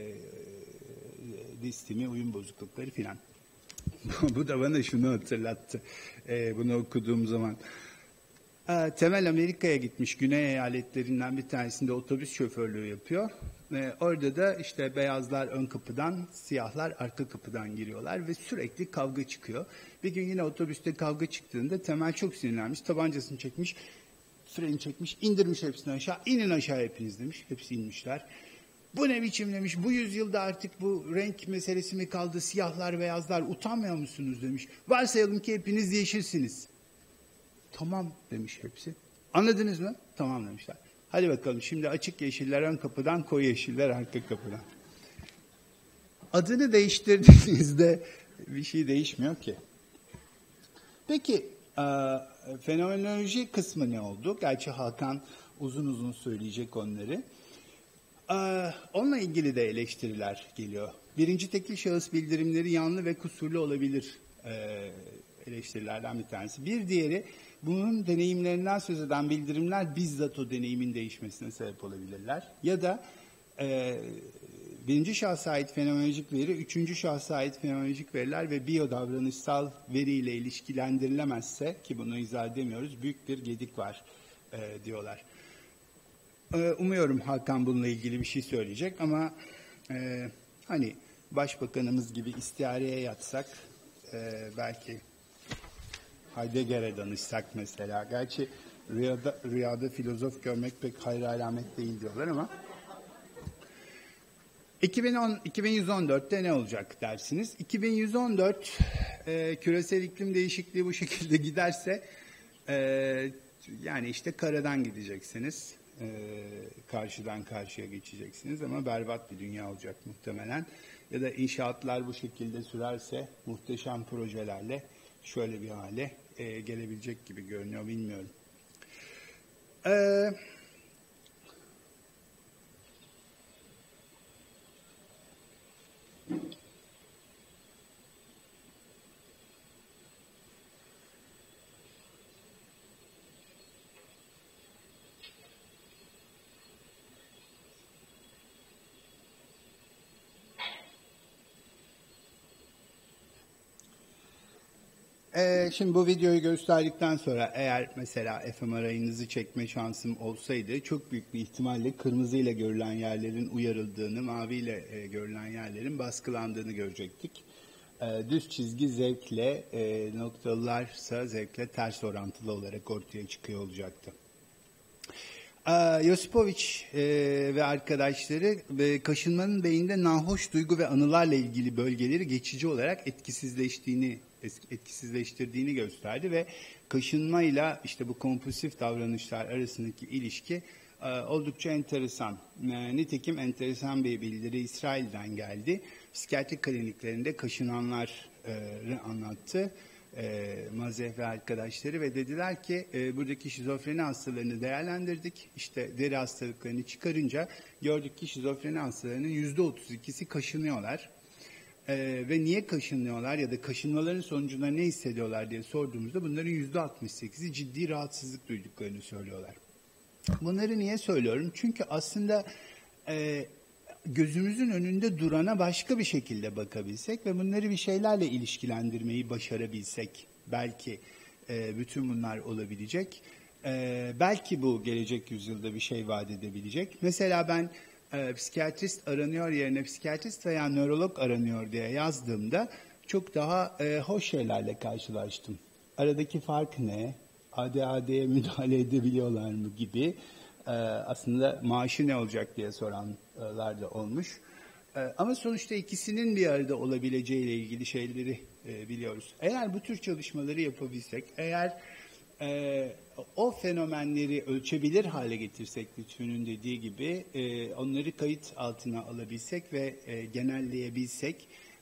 distimi, uyum bozuklukları filan. Bu da bana şunu hatırlattı. Bunu okuduğum zaman. Temel Amerika'ya gitmiş, Güney eyaletlerinden bir tanesinde otobüs şoförlüğü yapıyor. Orada da işte beyazlar ön kapıdan, siyahlar arka kapıdan giriyorlar ve sürekli kavga çıkıyor. Bir gün yine otobüste kavga çıktığında Temel çok sinirlenmiş, tabancasını çekmiş, freni çekmiş, indirmiş hepsini aşağı, inin aşağı hepiniz demiş. Hepsi inmişler. Bu ne biçim demiş, bu yüzyılda artık bu renk meselesi mi kaldı, siyahlar, beyazlar, utanmıyor musunuz demiş. Varsayalım ki hepiniz yeşilsiniz. Tamam demiş hepsi. Anladınız mı? Tamam demişler. Hadi bakalım şimdi açık yeşiller ön kapıdan, koyu yeşiller arka kapıdan. Adını değiştirdiğinizde bir şey değişmiyor ki. Peki fenomenoloji kısmı ne oldu? Gerçi Hakan uzun uzun söyleyecek onları. Onunla ilgili de eleştiriler geliyor. Birinci tekil şahıs bildirimleri yanlı ve kusurlu olabilir eleştirilerden bir tanesi. Bir diğeri, bunun deneyimlerinden söz eden bildirimler bizzat o deneyimin değişmesine sebep olabilirler. Ya da birinci şahsa ait fenomenolojik veri, üçüncü şahsa ait fenomenolojik veriler ve biyodavranışsal veriyle ilişkilendirilemezse, ki bunu izah edemiyoruz, büyük bir gedik var diyorlar. Umuyorum Hakan bununla ilgili bir şey söyleyecek ama hani başbakanımız gibi istihareye yatsak, belki Heidegger'e danışsak mesela. Gerçi rüyada filozof görmek pek hayır alamet değil diyorlar ama 2114'te ne olacak dersiniz? 2114 küresel iklim değişikliği bu şekilde giderse yani işte karadan gideceksiniz. Karşıdan karşıya geçeceksiniz ama berbat bir dünya olacak muhtemelen. Ya da inşaatlar bu şekilde sürerse muhteşem projelerle şöyle bir hale gelebilecek gibi görünüyor, bilmiyorum. Şimdi bu videoyu gösterdikten sonra eğer mesela fMRI'nizi çekme şansım olsaydı çok büyük bir ihtimalle kırmızıyla görülen yerlerin uyarıldığını, maviyle görülen yerlerin baskılandığını görecektik. Düz çizgi zevkle, noktalılarsa zevkle ters orantılı olarak ortaya çıkıyor olacaktı. Yosipovich ve arkadaşları kaşınmanın beyinde nahoş duygu ve anılarla ilgili bölgeleri geçici olarak etkisizleştirdiğini gösterdi ve kaşınmayla işte bu kompulsif davranışlar arasındaki ilişki oldukça enteresan. Nitekim enteresan bir bildiri İsrail'den geldi. Psikiyatri kliniklerinde kaşınanları anlattı. Mazeh ve arkadaşları ve dediler ki buradaki şizofreni hastalarını değerlendirdik. İşte deri hastalıklarını çıkarınca gördük ki şizofreni hastalarının %32'si kaşınıyorlar. Ve niye kaşınıyorlar ya da kaşınmaların sonucunda ne hissediyorlar diye sorduğumuzda bunların %68'i ciddi rahatsızlık duyduklarını söylüyorlar. Bunları niye söylüyorum? Çünkü aslında gözümüzün önünde durana başka bir şekilde bakabilsek ve bunları bir şeylerle ilişkilendirmeyi başarabilsek belki bütün bunlar olabilecek. Belki bu gelecek yüzyılda bir şey vaat edebilecek. Mesela ben psikiyatrist aranıyor yerine psikiyatrist veya nörolog aranıyor diye yazdığımda çok daha hoş şeylerle karşılaştım. Aradaki fark ne? ADHD'ye müdahale edebiliyorlar mı gibi. Aslında maaşı ne olacak diye soranlar da olmuş. Ama sonuçta ikisinin bir arada olabileceğiyle ilgili şeyleri biliyoruz. Eğer bu tür çalışmaları yapabilsek, eğer o fenomenleri ölçebilir hale getirsek, Lütfü'nün dediği gibi, onları kayıt altına alabilsek ve genelleyebilsek,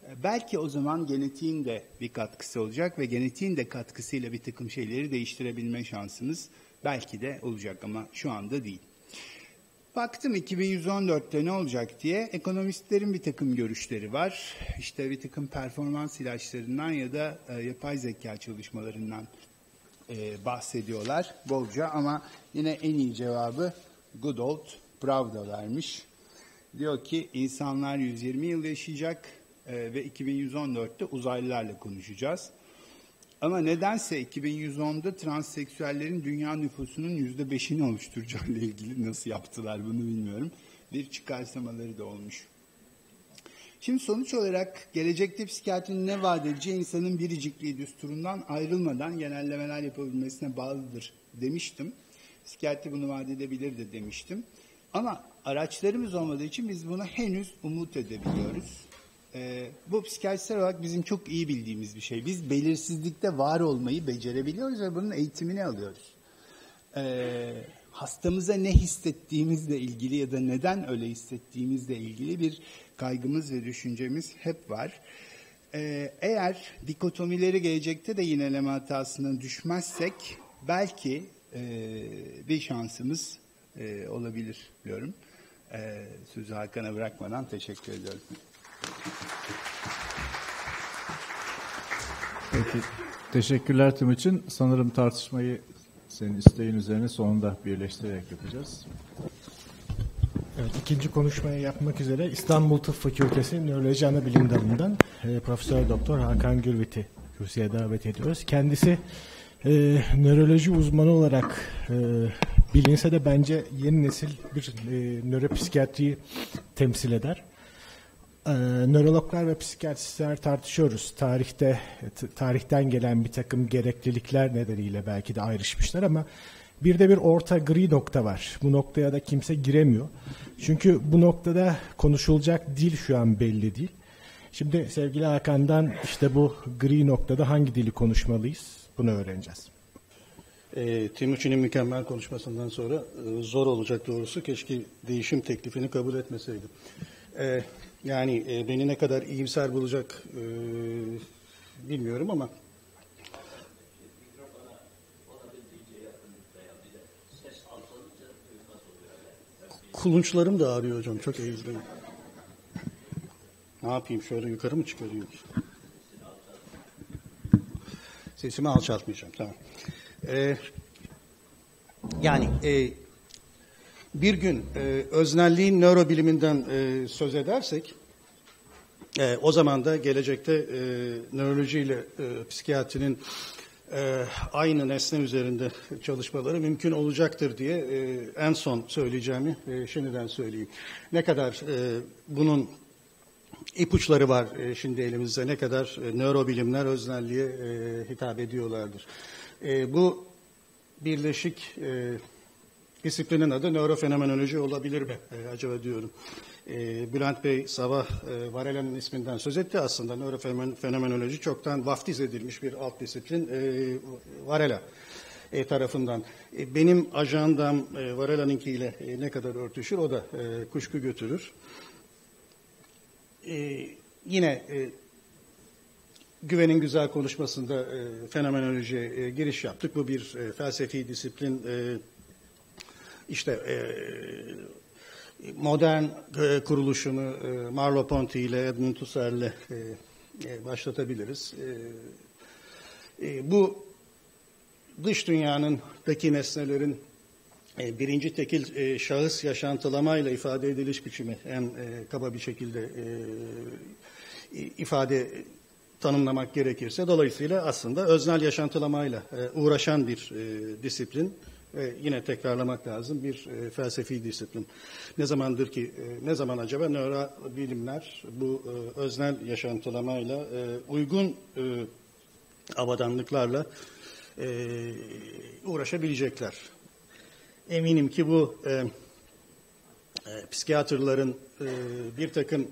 Belki o zaman genetiğin de bir katkısı olacak ve genetiğin de katkısıyla bir takım şeyleri değiştirebilme şansımız belki de olacak ama şu anda değil. Baktım 2114'te ne olacak diye, ekonomistlerin bir takım görüşleri var. İşte bir takım performans ilaçlarından ya da yapay zeka çalışmalarından bahsediyorlar bolca ama yine en iyi cevabı Goodall Pravda vermiş. Diyor ki insanlar 120 yıl yaşayacak ve 2114'te uzaylılarla konuşacağız. Ama nedense 2110'da transseksüellerin dünya nüfusunun %5'ini oluşturacağıyla ilgili nasıl yaptılar bunu bilmiyorum. Bir çıkarsamaları da olmuş. Şimdi sonuç olarak gelecekte psikiyatrinin ne vaat edeceği insanın biricikliği düsturundan ayrılmadan genellemeler yapabilmesine bağlıdır demiştim. Psikiyatri bunu vaat edebilir de demiştim. Ama araçlarımız olmadığı için biz bunu henüz umut edebiliyoruz. Bu psikiyatristler olarak bizim çok iyi bildiğimiz bir şey. Biz belirsizlikte var olmayı becerebiliyoruz ve bunun eğitimini alıyoruz. Hastamıza ne hissettiğimizle ilgili ya da neden öyle hissettiğimizle ilgili bir kaygımız ve düşüncemiz hep var. Eğer dikotomileri gelecekte de yineleme hatasına düşmezsek belki bir şansımız olabilir diyorum. Sözü Hakan'a bırakmadan teşekkür ediyorum. Peki, teşekkürler Timuçin. Sanırım tartışmayı senin isteğin üzerine sonunda birleştirerek yapacağız. Evet, ikinci konuşmayı yapmak üzere İstanbul Tıp Fakültesi Nöroloji Anabilim Dalı'ndan Profesör Doktor Hakan Gürvit'i kürsüye davet ediyoruz. Kendisi nöroloji uzmanı olarak bilinse de bence yeni nesil bir nöropsikiyatriyi temsil eder. Nörologlar ve psikiyatristler tartışıyoruz. Tarihten gelen bir takım gereklilikler nedeniyle belki de ayrışmışlar ama bir de bir orta gri nokta var. Bu noktaya da kimse giremiyor. Çünkü bu noktada konuşulacak dil şu an belli değil. Şimdi sevgili Hakan'dan işte bu gri noktada hangi dili konuşmalıyız? Bunu öğreneceğiz. Timuçin'in mükemmel konuşmasından sonra zor olacak doğrusu. Keşke değişim teklifini kabul etmeseydim. Yani beni ne kadar iyimser bulacak bilmiyorum ama kulunçlarım da ağrıyor hocam. Çok eğildim. Ne yapayım? Şöyle yukarı mı çıkarayım? Sesimi alçaltmayacağım. Tamam. Yani bir gün öznelliğin nörobiliminden söz edersek o zaman da gelecekte nörolojiyle psikiyatrinin aynı nesne üzerinde çalışmaları mümkün olacaktır diye en son söyleyeceğimi şimdiden söyleyeyim. Ne kadar bunun ipuçları var şimdi elimizde, ne kadar nörobilimler öznelliğe hitap ediyorlardır. Bu birleşik disiplinin adı nörofenomenoloji olabilir mi acaba diyorum. Bülent Bey sabah Varela'nın isminden söz etti. Aslında nörofenomenoloji çoktan vaftiz edilmiş bir alt disiplin Varela tarafından. Benim ajandam Varela'nınkiyle ne kadar örtüşür o da kuşku götürür. Yine Güven'in güzel konuşmasında fenomenolojiye giriş yaptık. Bu bir felsefi disiplin. İşte modern kuruluşunu Merleau-Ponty ile Edmund Husserl'le başlatabiliriz. Bu dış dünyanındaki nesnelerin birinci tekil şahıs yaşantılamayla ifade ediliş biçimi en kaba bir şekilde ifade tanımlamak gerekirse, dolayısıyla aslında öznel yaşantılamayla uğraşan bir disiplin. Yine tekrarlamak lazım, bir felsefi disiplin. Ne zaman acaba nörobilimler bu öznel yaşantılamayla uygun avadanlıklarla uğraşabilecekler? Eminim ki bu psikiyatrların bir takım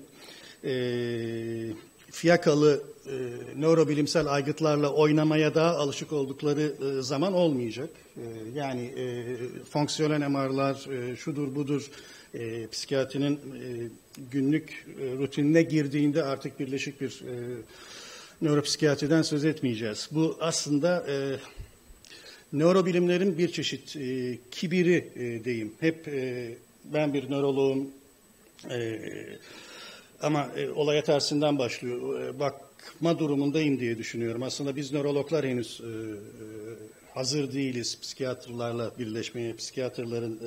fiyakalı nörobilimsel aygıtlarla oynamaya daha alışık oldukları zaman olmayacak. Yani fonksiyonel MR'lar, şudur budur Psikiyatrinin günlük rutinine girdiğinde artık birleşik bir nöropsikiyatriden söz etmeyeceğiz. Bu aslında nörobilimlerin bir çeşit kibiri diyeyim. Hep ben bir nöroloğum ama olaya tersinden başlıyor. Bakma durumundayım diye düşünüyorum. Aslında biz nörologlar henüz hazır değiliz psikiyatrlarla birleşmeye, psikiyatrların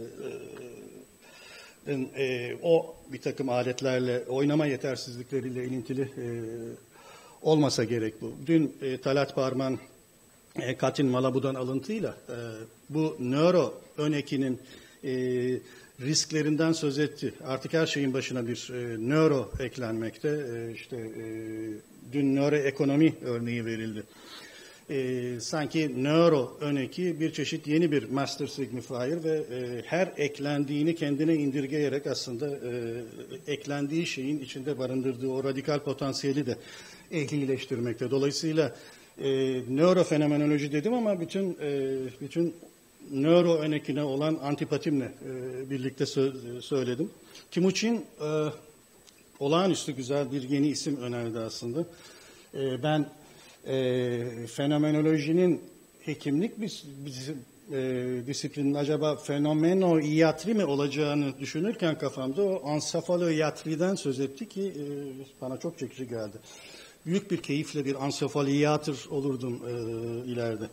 o bir takım aletlerle, oynama yetersizlikleriyle ilintili olmasa gerek bu. Dün Talat Parman, Katin Malabu'dan alıntıyla bu nöro ön ekinin risklerinden söz etti. Artık her şeyin başına bir nöro eklenmekte. Dün nöroekonomi örneği verildi. Sanki nöro ön eki bir çeşit yeni bir master signifier ve her eklendiğini kendine indirgeyerek aslında eklendiği şeyin içinde barındırdığı o radikal potansiyeli de ehlileştirmekte. Dolayısıyla nörofenomenoloji dedim ama bütün nöro ön ekine olan antipatimle birlikte söyledim. Timuçin olağanüstü güzel bir yeni isim önerdi aslında. Ben fenomenolojinin hekimlik disiplinin acaba fenomenoiyatri mi olacağını düşünürken kafamda o ansefaloiyatriden söz etti ki bana çok çekici geldi. Büyük bir keyifle bir ansefaloiyatr olurdum ileride.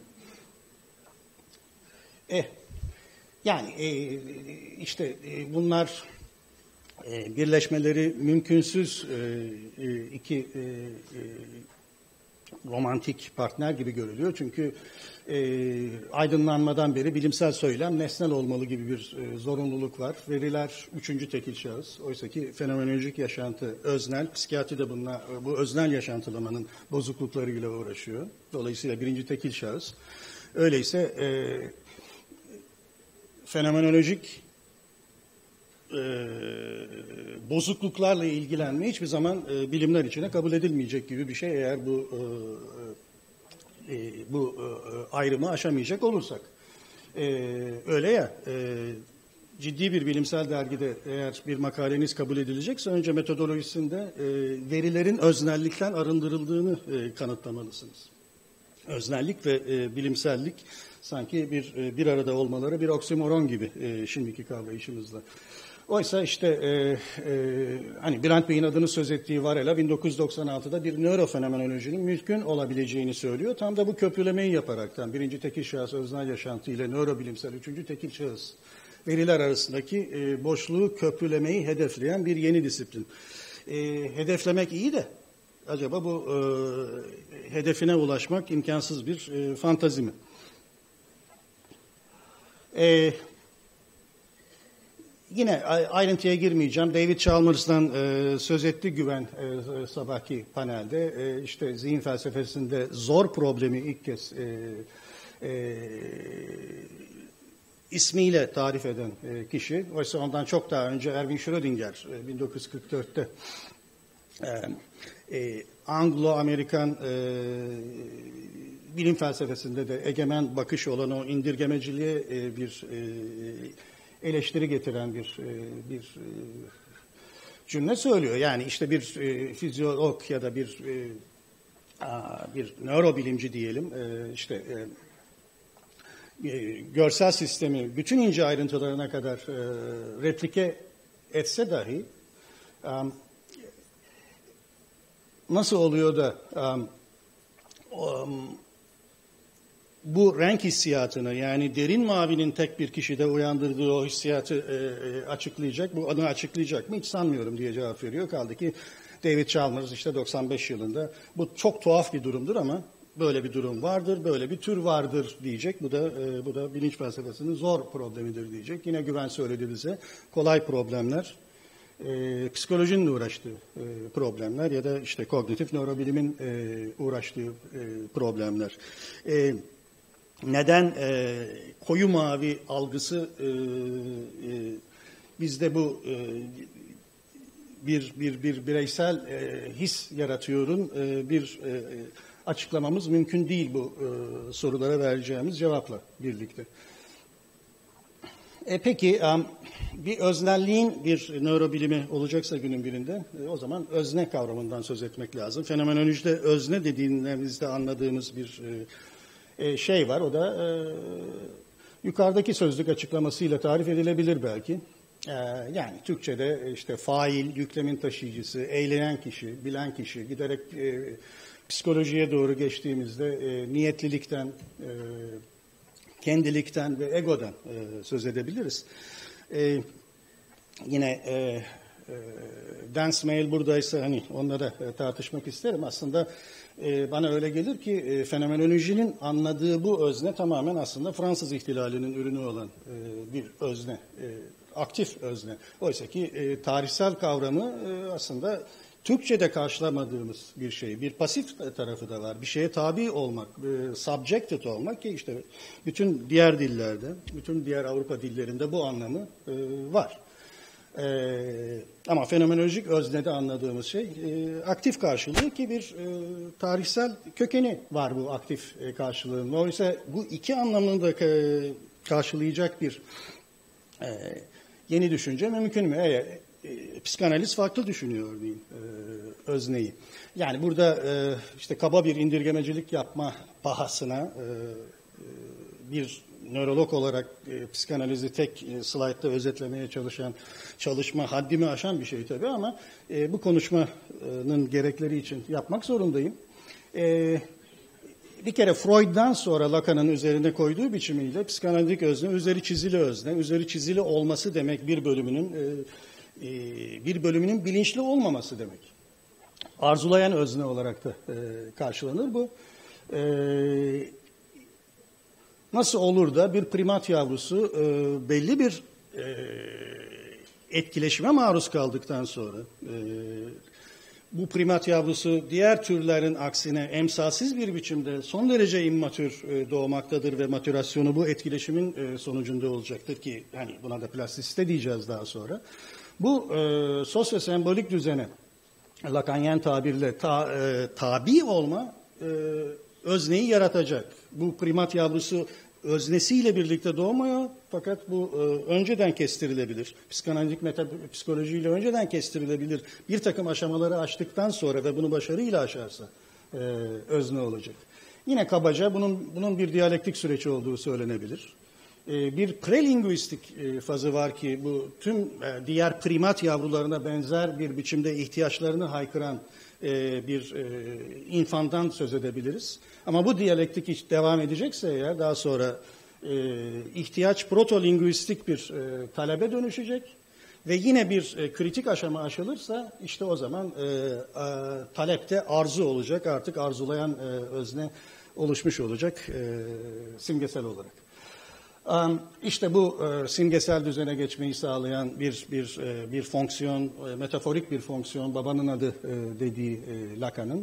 Bunlar birleşmeleri mümkünsüz iki romantik partner gibi görülüyor. Çünkü aydınlanmadan beri bilimsel söylem nesnel olmalı gibi bir zorunluluk var. Veriler üçüncü tekil şahıs. Oysa ki fenomenolojik yaşantı öznel. Psikiyatri de bu öznel yaşantılamanın bozukluklarıyla uğraşıyor. Dolayısıyla birinci tekil şahıs. Öyleyse fenomenolojik bozukluklarla ilgilenme hiçbir zaman bilimler içine kabul edilmeyecek gibi bir şey eğer bu ayrımı aşamayacak olursak. Öyle ya, ciddi bir bilimsel dergide eğer bir makaleniz kabul edilecekse önce metodolojisinde verilerin öznellikten arındırıldığını kanıtlamalısınız. Öznellik ve bilimsellik sanki bir arada olmaları bir oksimoron gibi şimdiki kavrayışımızda. Oysa hani Bülent Bey'in adını söz ettiği Varela 1996'da bir nörofenomenolojinin mümkün olabileceğini söylüyor. Tam da bu köprülemeyi yaparaktan birinci tekil şahıs öznel yaşantı ile nörobilimsel üçüncü tekil şahıs veriler arasındaki boşluğu köprülemeyi hedefleyen bir yeni disiplin. Hedeflemek iyi de acaba bu hedefine ulaşmak imkansız bir fantazi mi? Yine ayrıntıya girmeyeceğim. David Chalmers'dan söz etti Güven sabahki panelde. Zihin felsefesinde zor problemi ilk kez ismiyle tarif eden kişi. Oysa ondan çok daha önce Erwin Schrödinger 1944'te Anglo-Amerikan bilim felsefesinde de egemen bakış olan o indirgemeciliğe bir eleştiri getiren bir cümle söylüyor. Yani bir fizyolog ya da bir nörobilimci diyelim, görsel sistemi bütün ince ayrıntılarına kadar replike etse dahi nasıl oluyor da bu renk hissiyatını, yani derin mavinin tek bir kişide uyandırdığı o hissiyatı açıklayacak, bu adını açıklayacak mı hiç sanmıyorum diye cevap veriyor. Kaldı ki David Chalmers 95 yılında bu çok tuhaf bir durumdur ama böyle bir durum vardır, böyle bir tür vardır diyecek. Bu da bilinç felsefesinin zor problemidir diyecek. Yine Güven söyledi bize, kolay problemler, psikolojinin uğraştığı problemler ya da kognitif nörobilimin uğraştığı problemler. Neden koyu mavi algısı bizde bu bir bireysel his yaratıyorun bir açıklamamız mümkün değil bu sorulara vereceğimiz cevapla birlikte. Peki bir öznelliğin bir nörobilimi olacaksa günün birinde o zaman özne kavramından söz etmek lazım. Fenomenolojide özne dediğimizde anladığımız bir şey var. O da yukarıdaki sözlük açıklamasıyla tarif edilebilir belki. Yani Türkçe'de işte fail, yüklemin taşıyıcısı, eyleyen kişi, bilen kişi, giderek psikolojiye doğru geçtiğimizde niyetlilikten, kendilikten ve egodan söz edebiliriz. Yine Dance Mail buradaysa hani onlara tartışmak isterim. Aslında bana öyle gelir ki fenomenolojinin anladığı bu özne tamamen aslında Fransız ihtilalinin ürünü olan bir özne, aktif özne. Oysa ki tarihsel kavramı aslında Türkçe'de karşılamadığımız bir şey. Bir pasif tarafı da var. Bir şeye tabi olmak, subjected olmak ki işte bütün diğer dillerde, bütün diğer Avrupa dillerinde bu anlamı var. Ama fenomenolojik öznede anladığımız şey aktif karşılığı ki bir tarihsel kökeni var bu aktif karşılığın. Oysa bu iki anlamını da karşılayacak bir yeni düşünce mümkün mü? Psikanaliz farklı düşünüyor diyeyim özneyi. Yani burada işte kaba bir indirgemecilik yapma pahasına bir nörolog olarak psikanalizi tek slaytta özetlemeye çalışma haddimi aşan bir şey tabii ama bu konuşmanın gerekleri için yapmak zorundayım. Bir kere Freud'dan sonra Lacan'ın üzerine koyduğu biçimiyle psikanalitik özne, üzeri çizili özne, üzeri çizili olması demek bir bölümünün bilinçli olmaması demek. Arzulayan özne olarak da karşılanır bu. Nasıl olur da bir primat yavrusu belli bir etkileşime maruz kaldıktan sonra bu primat yavrusu diğer türlerin aksine emsalsiz bir biçimde son derece immatür doğmaktadır ve matürasyonu bu etkileşimin sonucunda olacaktır ki hani buna da plastisite diyeceğiz daha sonra. Bu sosyo-sembolik düzene Lacanyen tabirle tabi olma özneyi yaratacak. Bu primat yavrusu öznesiyle birlikte doğmuyor fakat bu önceden kestirilebilir. Psikanalitik metapsikolojiyle önceden kestirilebilir. Bir takım aşamaları aştıktan sonra ve bunu başarıyla aşarsa özne olacak. Yine kabaca bunun bir diyalektik süreç olduğu söylenebilir. Bir prelinguistik fazı var ki bu tüm diğer primat yavrularına benzer bir biçimde ihtiyaçlarını haykıran bir infandan söz edebiliriz. Ama bu diyalektik hiç devam edecekse eğer daha sonra ihtiyaç protolinguistik bir talebe dönüşecek ve yine bir kritik aşama aşılırsa işte o zaman talepte arzu olacak, artık arzulayan özne oluşmuş olacak simgesel olarak. İşte bu simgesel düzene geçmeyi sağlayan bir fonksiyon, metaforik bir fonksiyon, babanın adı dediği Lacan'ın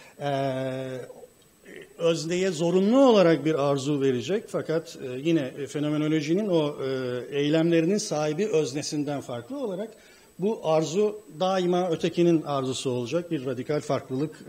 özneye zorunlu olarak bir arzu verecek fakat yine fenomenolojinin o eylemlerinin sahibi öznesinden farklı olarak bu arzu daima ötekinin arzusu olacak bir radikal farklılık.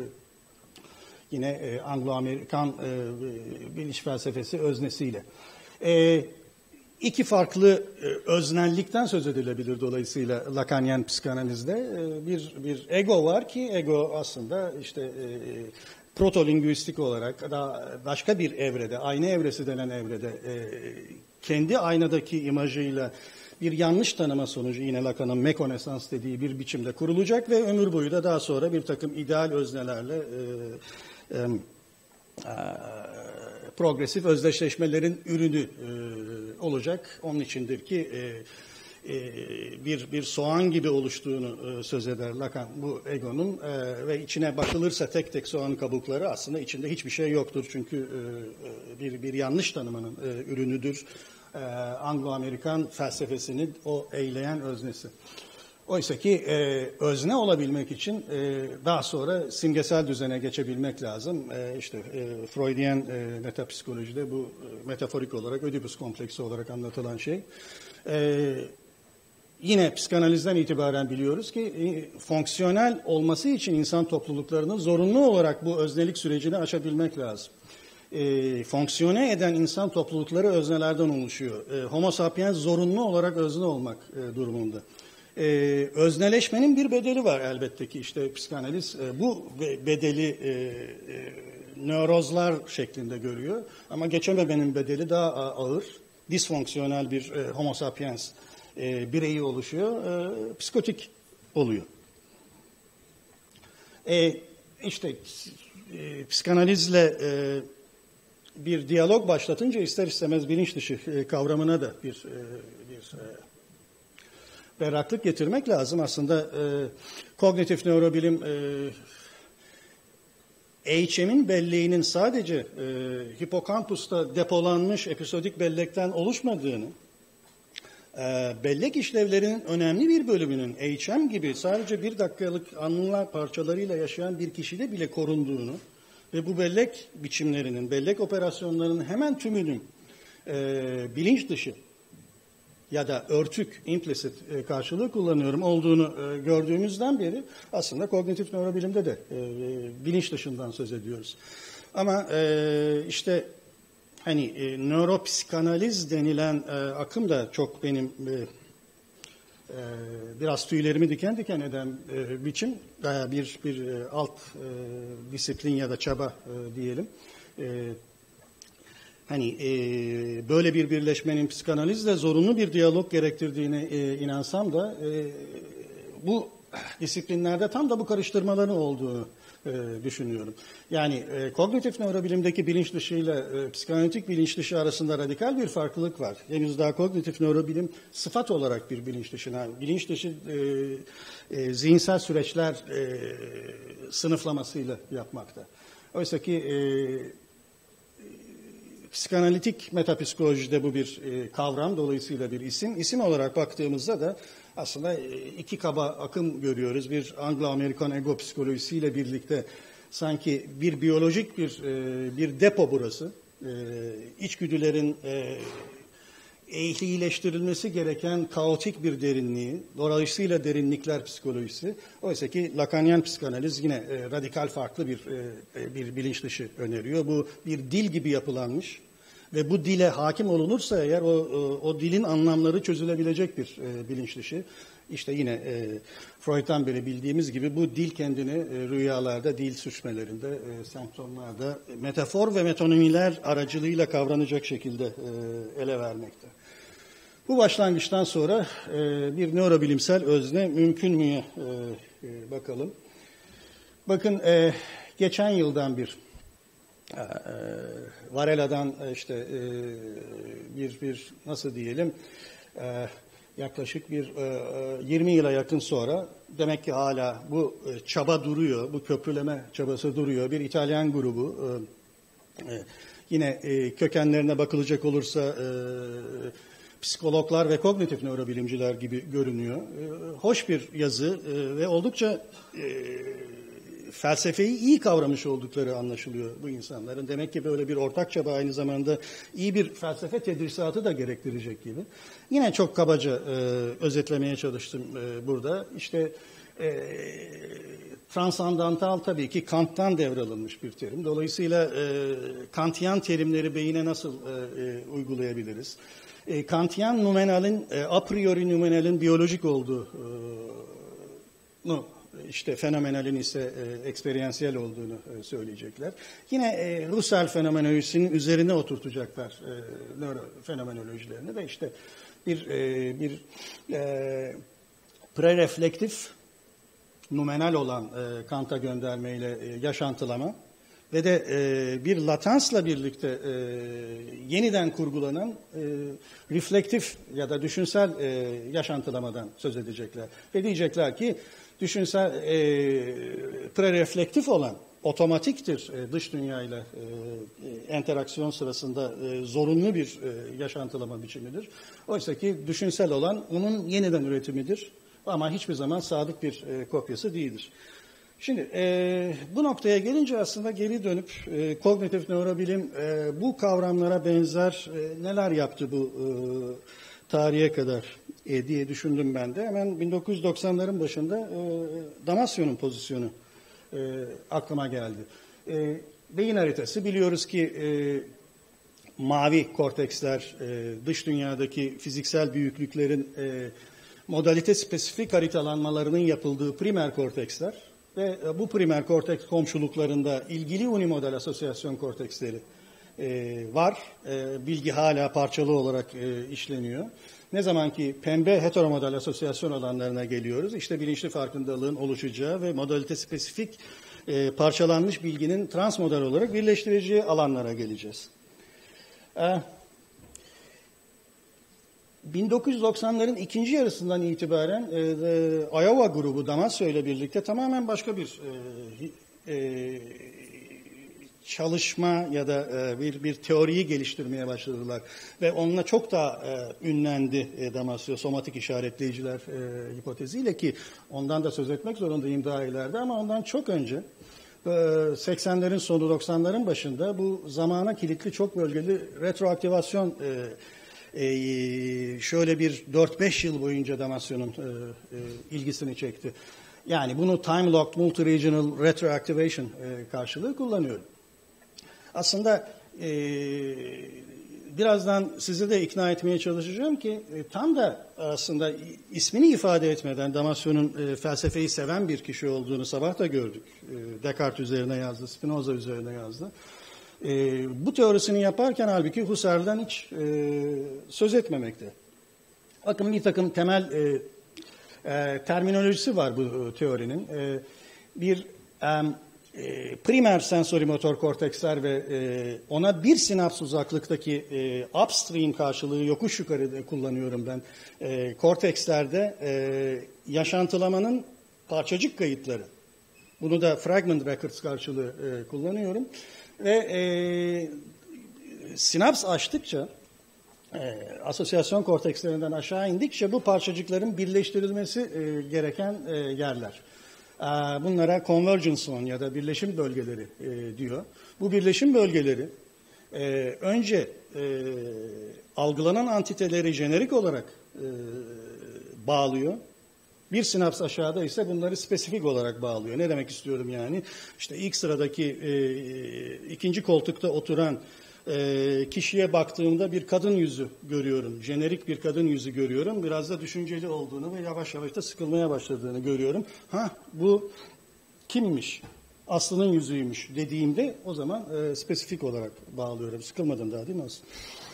Yine Anglo-Amerikan biliş felsefesi öznesiyle. İki farklı öznellikten söz edilebilir dolayısıyla Lacanyen psikanalizde. Bir ego var ki ego aslında işte protolinguistik olarak da başka bir evrede, ayna evresi denen evrede kendi aynadaki imajıyla bir yanlış tanıma sonucu yine Lacan'ın mekonesans dediği bir biçimde kurulacak ve ömür boyu da daha sonra bir takım ideal öznelerle progresif özdeşleşmelerin ürünü olacak. Onun içindir ki bir soğan gibi oluştuğunu söz eder Lacan bu egonun ve içine bakılırsa tek tek soğan kabukları aslında içinde hiçbir şey yoktur. Çünkü bir yanlış tanımanın ürünüdür. Anglo-Amerikan felsefesini o eyleyen öznesi. Oysa ki özne olabilmek için daha sonra simgesel düzene geçebilmek lazım. İşte Freudian metapsikolojide bu metaforik olarak Ödipus kompleksi olarak anlatılan şey. Yine psikanalizden itibaren biliyoruz ki fonksiyonel olması için insan topluluklarının zorunlu olarak bu öznelik sürecini aşabilmek lazım. fonksiyone eden insan toplulukları öznelerden oluşuyor. Homo sapiens zorunlu olarak özne olmak durumunda. Özneleşmenin bir bedeli var elbette ki, işte psikanaliz bu bedeli nörozlar şeklinde görüyor. Ama geçememenin bedeli daha ağır. Disfonksiyonel bir homo sapiens bireyi oluşuyor. Psikotik oluyor. İşte psikanalizle bir diyalog başlatınca ister istemez bilinç dışı kavramına da bir berraklık getirmek lazım. Aslında kognitif nörobilim HM'in belleğinin sadece hipokampusta depolanmış episodik bellekten oluşmadığını, bellek işlevlerinin önemli bir bölümünün HM gibi sadece bir dakikalık anılar parçalarıyla yaşayan bir kişide bile korunduğunu ve bu bellek biçimlerinin, bellek operasyonlarının hemen tümünün bilinç dışı ya da örtük, implicit karşılığı kullanıyorum olduğunu gördüğümüzden beri aslında kognitif nörobilimde de bilinç dışından söz ediyoruz. Ama işte hani nöropsikanaliz denilen akım da çok benim biraz tüylerimi diken diken eden biçim, bir alt disiplin ya da çaba diyelim. Hani böyle bir birleşmenin psikanalizle zorunlu bir diyalog gerektirdiğine inansam da bu disiplinlerde tam da bu karıştırmaların olduğunu düşünüyorum. Yani kognitif nörobilimdeki bilinç dışı ile psikanalitik bilinç dışı arasında radikal bir farklılık var. Henüz daha kognitif nörobilim sıfat olarak bir bilinç dışına, bilinç dışı zihinsel süreçler sınıflamasıyla yapmakta. Oysa ki psikanalitik metapsikolojide bu bir kavram, dolayısıyla bir isim. İsim olarak baktığımızda da aslında iki kaba akım görüyoruz. Bir Anglo-Amerikan ego psikolojisiyle birlikte sanki bir biyolojik bir depo burası. İçgüdülerin ehlileştirilmesi gereken kaotik bir derinliği, dolayısıyla derinlikler psikolojisi. Oysa ki Lacanyan psikanaliz yine radikal farklı bir bilinç dışı öneriyor. Bu bir dil gibi yapılanmış ve bu dile hakim olunursa eğer o dilin anlamları çözülebilecek bir bilinç dışı. İşte yine Freud'dan beri bildiğimiz gibi bu dil kendini rüyalarda, dil sürçmelerinde, semptomlarda, metafor ve metonimiler aracılığıyla kavranacak şekilde ele vermekte. Bu başlangıçtan sonra bir nörobilimsel özne mümkün müye bakalım. Bakın geçen yıldan bir Varela'dan işte bir nasıl diyelim yaklaşık bir 20 yıla yakın sonra demek ki hala bu çaba duruyor, bu köprüleme çabası duruyor. Bir İtalyan grubu yine kökenlerine bakılacak olursa psikologlar ve kognitif nörobilimciler gibi görünüyor. Hoş bir yazı ve oldukça felsefeyi iyi kavramış oldukları anlaşılıyor bu insanların. Demek ki böyle bir ortak çaba aynı zamanda iyi bir felsefe tedrisatı da gerektirecek gibi. Yine çok kabaca özetlemeye çalıştım burada. İşte transandantal tabii ki Kant'tan devralınmış bir terim. Dolayısıyla Kantian terimleri beyine nasıl uygulayabiliriz? Kantian numenalin, a priori numenalin biyolojik olduğunu, işte fenomenalin ise eksperyansiyel olduğunu söyleyecekler. Yine Husserl fenomenolojisinin üzerine oturtacaklar nörofenomenolojilerini ve işte bir prereflektif, numenal olan Kant'a göndermeyle yaşantılama ve de bir latansla birlikte yeniden kurgulanan reflektif ya da düşünsel yaşantılamadan söz edecekler. Ve diyecekler ki düşünsel, prereflektif olan otomatiktir dış dünyayla interaksiyon sırasında zorunlu bir yaşantılama biçimidir. Oysa ki düşünsel olan onun yeniden üretimidir ama hiçbir zaman sadık bir kopyası değildir. Şimdi bu noktaya gelince aslında geri dönüp kognitif nörobilim bu kavramlara benzer neler yaptı bu tarihe kadar diye düşündüm ben de. Hemen 1990'ların başında Damasio'nun pozisyonu aklıma geldi. beyin haritası biliyoruz ki mavi korteksler dış dünyadaki fiziksel büyüklüklerin modalite spesifik haritalanmalarının yapıldığı primer korteksler ve bu primer korteks komşuluklarında ilgili unimodal asosyasyon korteksleri var. Bilgi hala parçalı olarak işleniyor. Ne zaman ki pembe heteromodal asosyasyon alanlarına geliyoruz, işte bilinçli farkındalığın oluşacağı ve modalite spesifik parçalanmış bilginin transmodal olarak birleştireceği alanlara geleceğiz. 1990'ların ikinci yarısından itibaren Iowa grubu Damasio ile birlikte tamamen başka bir çalışma ya da bir teoriyi geliştirmeye başladılar. Ve onunla çok daha ünlendi Damasio, somatik işaretleyiciler hipoteziyle, ki ondan da söz etmek zorundayım daha ileride, ama ondan çok önce 80'lerin sonu 90'ların başında bu zamana kilitli çok bölgeli retroaktivasyon şöyle bir 4-5 yıl boyunca Damasio'nun ilgisini çekti. Yani bunu time locked multi-regional retroactivation karşılığı kullanıyorum. Aslında birazdan sizi de ikna etmeye çalışacağım ki tam da aslında ismini ifade etmeden Damasio'nun felsefeyi seven bir kişi olduğunu sabah da gördük. Descartes üzerine yazdı, Spinoza üzerine yazdı. Bu teorisini yaparken halbuki Husserl'den hiç söz etmemekte. Bakın bir takım temel terminolojisi var bu teorinin. Bir primer sensorimotor korteksler ve ona bir sinaps uzaklıktaki upstream karşılığı yokuş yukarı kullanıyorum ben. Kortekslerde yaşantılamanın parçacık kayıtları. Bunu da fragment records karşılığı kullanıyorum. Ve sinaps açtıkça, asosyasyon kortekslerinden aşağı indikçe bu parçacıkların birleştirilmesi gereken yerler. Bunlara convergence zone ya da birleşim bölgeleri diyor. Bu birleşim bölgeleri önce algılanan antiteleri jenerik olarak bağlıyor. Bir sinaps aşağıda ise bunları spesifik olarak bağlıyor. Ne demek istiyorum yani? İşte ilk sıradaki ikinci koltukta oturan kişiye baktığımda bir kadın yüzü görüyorum. Jenerik bir kadın yüzü görüyorum. Biraz da düşünceli olduğunu ve yavaş yavaş da sıkılmaya başladığını görüyorum. Bu kimmiş? Aslı'nın yüzüymüş dediğimde o zaman spesifik olarak bağlıyorum. Sıkılmadın daha değil mi Aslı?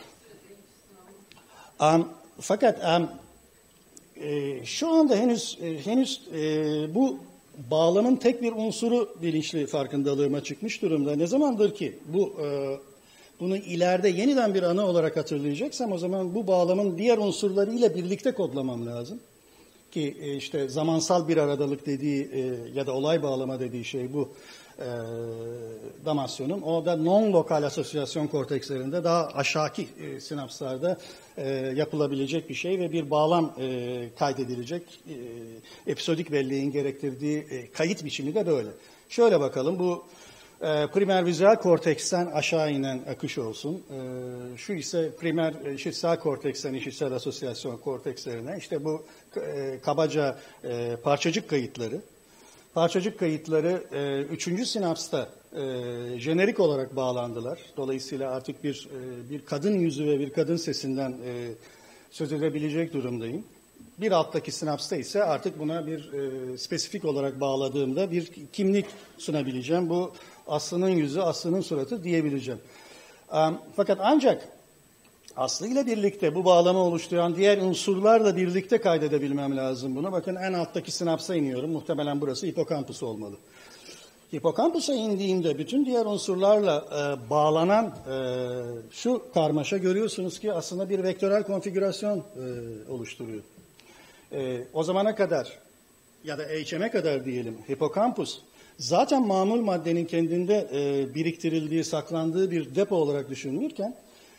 Fakat şu anda henüz bu bağlamın tek bir unsuru bilinçli farkındalığıma çıkmış durumda. Ne zamandır ki bunu ileride yeniden bir ana olarak hatırlayacaksam o zaman bu bağlamın diğer unsurlarıyla birlikte kodlamam lazım. Ki işte zamansal bir aradalık dediği ya da olay bağlama dediği şey bu Damasio'nun. O da non-lokal asosyasyon kortekslerinde daha aşağıki sinapslarda yapılabilecek bir şey ve bir bağlam kaydedilecek. Episodik belleğin gerektirdiği kayıt biçimi de böyle. Şöyle bakalım, bu primer vizüel korteksten aşağı inen akış olsun. Şu ise primer işitsel korteksten işitsel asosyasyon kortekslerine. İşte bu kabaca parçacık kayıtları. Parçacık kayıtları 3. sinapsta jenerik olarak bağlandılar. Dolayısıyla artık bir kadın yüzü ve bir kadın sesinden söz edebilecek durumdayım. Bir alttaki sinapsta ise artık buna bir spesifik olarak bağladığımda bir kimlik sunabileceğim. Bu Aslı'nın yüzü, Aslı'nın suratı diyebileceğim. Fakat ancak Aslı ile birlikte bu bağlamı oluşturan diğer unsurlarla birlikte kaydedebilmem lazım bunu. Bakın en alttaki sinapsa iniyorum. Muhtemelen burası hipokampus olmalı. Hipokampusa indiğimde bütün diğer unsurlarla bağlanan şu karmaşa görüyorsunuz ki aslında bir vektörel konfigürasyon oluşturuyor. O zamana kadar ya da HM'e kadar diyelim hipokampus zaten mamul maddenin kendinde biriktirildiği, saklandığı bir depo olarak düşünülürken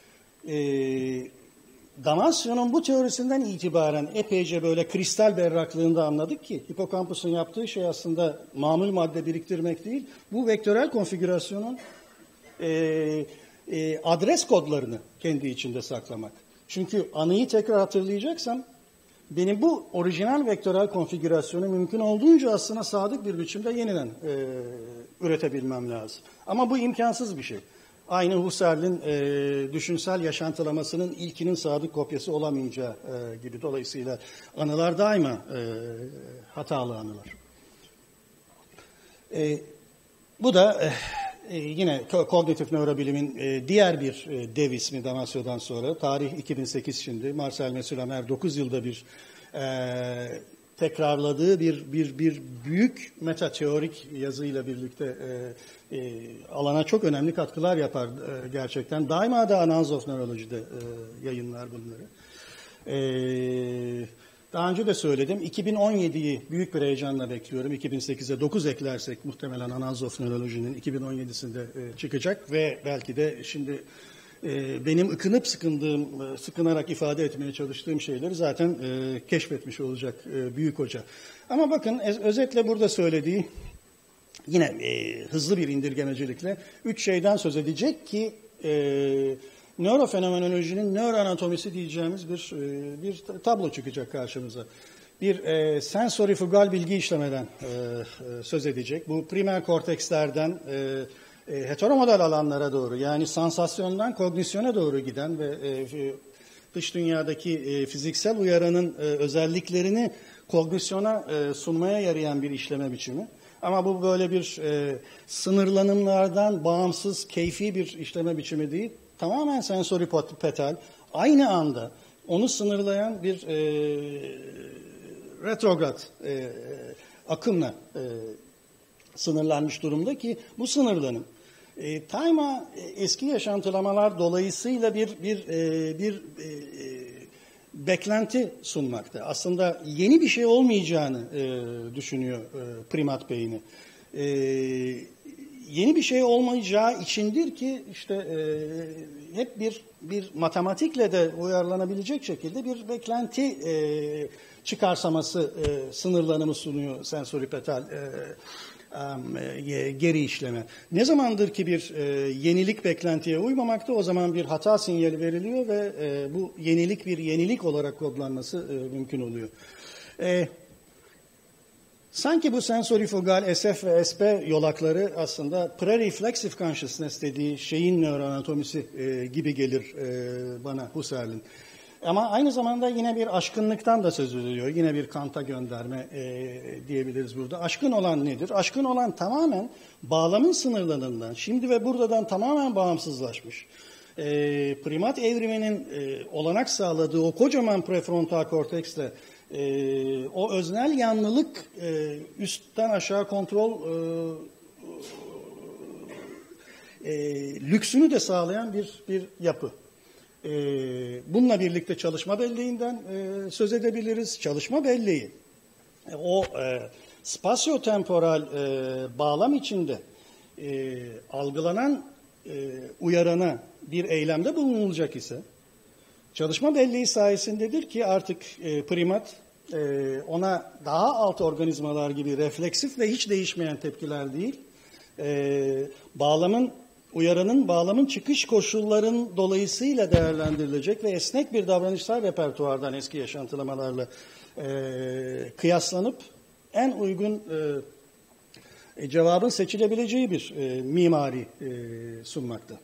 Damasio'nun bu teorisinden itibaren epeyce böyle kristal berraklığında anladık ki hipokampusun yaptığı şey aslında mamul madde biriktirmek değil, bu vektörel konfigürasyonun adres kodlarını kendi içinde saklamak. Çünkü anıyı tekrar hatırlayacaksam benim bu orijinal vektörel konfigürasyonu mümkün olduğunca aslında sadık bir biçimde yeniden üretebilmem lazım. Ama bu imkansız bir şey. Aynı Husserl'in düşünsel yaşantılamasının ilkinin sadık kopyası olamayacağı gibi. Dolayısıyla anılar daima hatalı anılar. Bu da yine kognitif nörobilimin diğer bir dev ismi Damasio'dan sonra. Tarih 2008 şimdi. Marcel Messulamer 9 yılda bir tekrarladığı bir büyük metateorik yazıyla birlikte alana çok önemli katkılar yapar gerçekten. Daima da Annals of Neurology'de yayınlar bunları. Daha önce de söyledim. 2017'yi büyük bir heyecanla bekliyorum. 2008'e 9 eklersek muhtemelen Annals of Neurology'nin 2017'sinde çıkacak ve belki de şimdi benim sıkınarak ifade etmeye çalıştığım şeyleri zaten keşfetmiş olacak büyük hoca. Ama bakın özetle burada söylediği yine hızlı bir indirgemecilikle 3 şeyden söz edecek ki nörofenomenolojinin nöroanatomisi diyeceğimiz bir tablo çıkacak karşımıza. Bir sensorifugal bilgi işlemeden söz edecek. Bu primer kortekslerden heteromodal alanlara doğru, yani sansasyondan kognisyona doğru giden ve dış dünyadaki fiziksel uyaranın özelliklerini kognisyona sunmaya yarayan bir işleme biçimi. Ama bu böyle bir sınırlanımlardan bağımsız, keyfi bir işleme biçimi değil. Tamamen sensoripetal, aynı anda onu sınırlayan bir retrograd akımla sınırlanmış durumda ki bu sınırlanım daima eski yaşantılamalar dolayısıyla bir beklenti sunmakta. Aslında yeni bir şey olmayacağını düşünüyor primat beyni. Yeni bir şey olmayacağı içindir ki işte hep bir matematikle de uyarlanabilecek şekilde bir beklenti çıkarsaması sınırlanımı sunuyor sensoripetal geri işleme. Ne zamandır ki bir yenilik beklentiye uymamakta, o zaman bir hata sinyali veriliyor ve bu yenilik bir yenilik olarak kodlanması mümkün oluyor. Sanki bu sensorifugal SF ve SP yolakları aslında pre-reflexive consciousness dediği şeyin nöroanatomisi gibi gelir bana Husserl'in. Ama aynı zamanda yine bir aşkınlıktan da söz ediliyor. Yine bir Kant'a gönderme diyebiliriz burada. Aşkın olan nedir? Aşkın olan tamamen bağlamın sınırlarından, şimdi ve buradan tamamen bağımsızlaşmış. Primat evriminin olanak sağladığı o kocaman prefrontal korteksle o öznel yanlılık üstten aşağı kontrol lüksünü de sağlayan bir yapı. Bununla birlikte çalışma belleğinden söz edebiliriz. Çalışma belleği o spasyotemporal bağlam içinde algılanan uyarana bir eylemde bulunulacak ise çalışma belleği sayesindedir ki artık primat ona daha alt organizmalar gibi refleksif ve hiç değişmeyen tepkiler değil, bağlamın çıkış koşulların dolayısıyla değerlendirilecek ve esnek bir davranışsal repertuardan eski yaşantılamalarla kıyaslanıp en uygun cevabın seçilebileceği bir mimari sunmakta.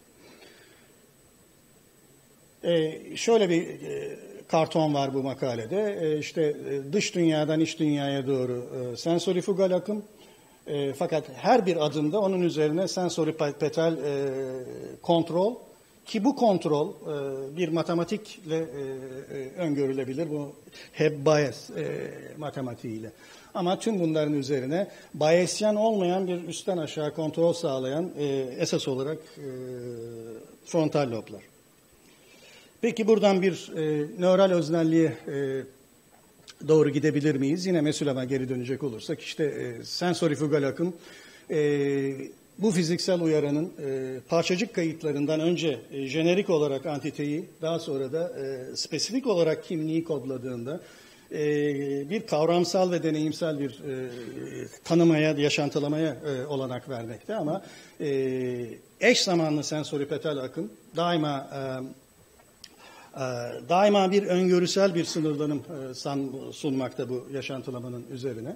Şöyle bir karton var bu makalede. İşte dış dünyadan iç dünyaya doğru sensorifugal akım. Fakat her bir adımda onun üzerine sensoripetal kontrol ki bu kontrol bir matematikle öngörülebilir. Bu hep Bayes matematiğiyle. Ama tüm bunların üzerine Bayesyen olmayan bir üstten aşağı kontrol sağlayan esas olarak frontal loblar. Peki buradan bir nöral öznelliğe doğru gidebilir miyiz? Yine Mesulamer'e geri dönecek olursak işte sensorifugal akım bu fiziksel uyaranın parçacık kayıtlarından önce jenerik olarak antiteyi, daha sonra da spesifik olarak kimliği kodladığında bir kavramsal ve deneyimsel bir tanımaya, yaşantılamaya olanak vermekte ama eş zamanlı sensoripetal akım daima Daima bir öngörüsel bir sınırlanım sunmakta bu yaşantılamanın üzerine.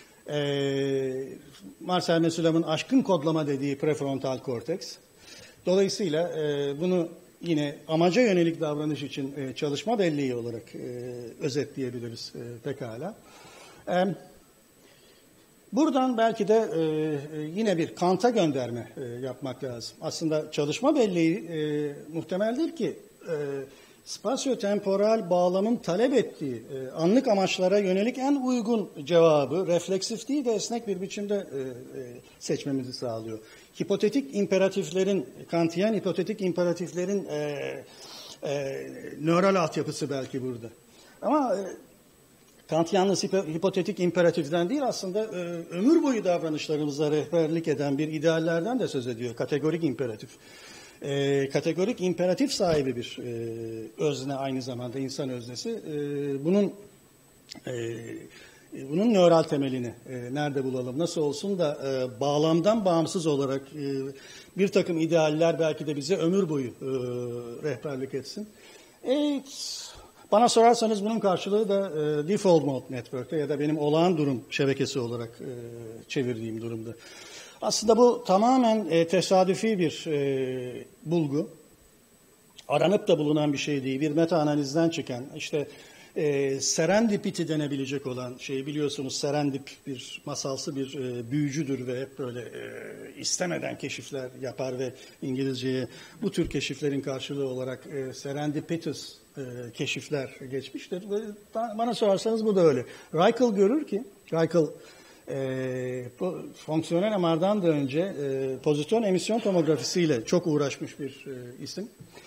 Marcel Mesulam'ın aşkın kodlama dediği prefrontal korteks. Dolayısıyla bunu yine amaca yönelik davranış için çalışma belleği olarak özetleyebiliriz pekala. Buradan belki de yine bir Kant'a gönderme yapmak lazım. Aslında çalışma belleği muhtemeldir ki spasyo-temporal bağlamın talep ettiği anlık amaçlara yönelik en uygun cevabı refleksif değil de esnek bir biçimde seçmemizi sağlıyor. Hipotetik imperatiflerin, Kantiyen hipotetik imperatiflerin nöral altyapısı belki burada. Ama Kant yalnız hipotetik imperatiften değil, aslında ömür boyu davranışlarımıza rehberlik eden bir ideallerden de söz ediyor. Kategorik imperatif. Kategorik imperatif sahibi bir özne, aynı zamanda insan öznesi. Bunun nöral temelini nerede bulalım, nasıl olsun da bağlamdan bağımsız olarak bir takım idealler belki de bize ömür boyu rehberlik etsin. Bana sorarsanız bunun karşılığı da default mode network'te ya da benim olağan durum şebekesi olarak çevirdiğim durumda. Aslında bu tamamen tesadüfi bir bulgu. Aranıp da bulunan bir şey değil. Bir meta analizden çıkan, işte serendipity denebilecek olan şey, biliyorsunuz serendip bir masalsı bir büyücüdür ve hep böyle istemeden keşifler yapar ve İngilizceye bu tür keşiflerin karşılığı olarak serendipitous keşifler geçmiştir. Ve bana sorarsanız bu da öyle. Reichel görür ki, Reichel fonksiyonel MR'dan da önce pozitron emisyon tomografisiyle çok uğraşmış bir isim.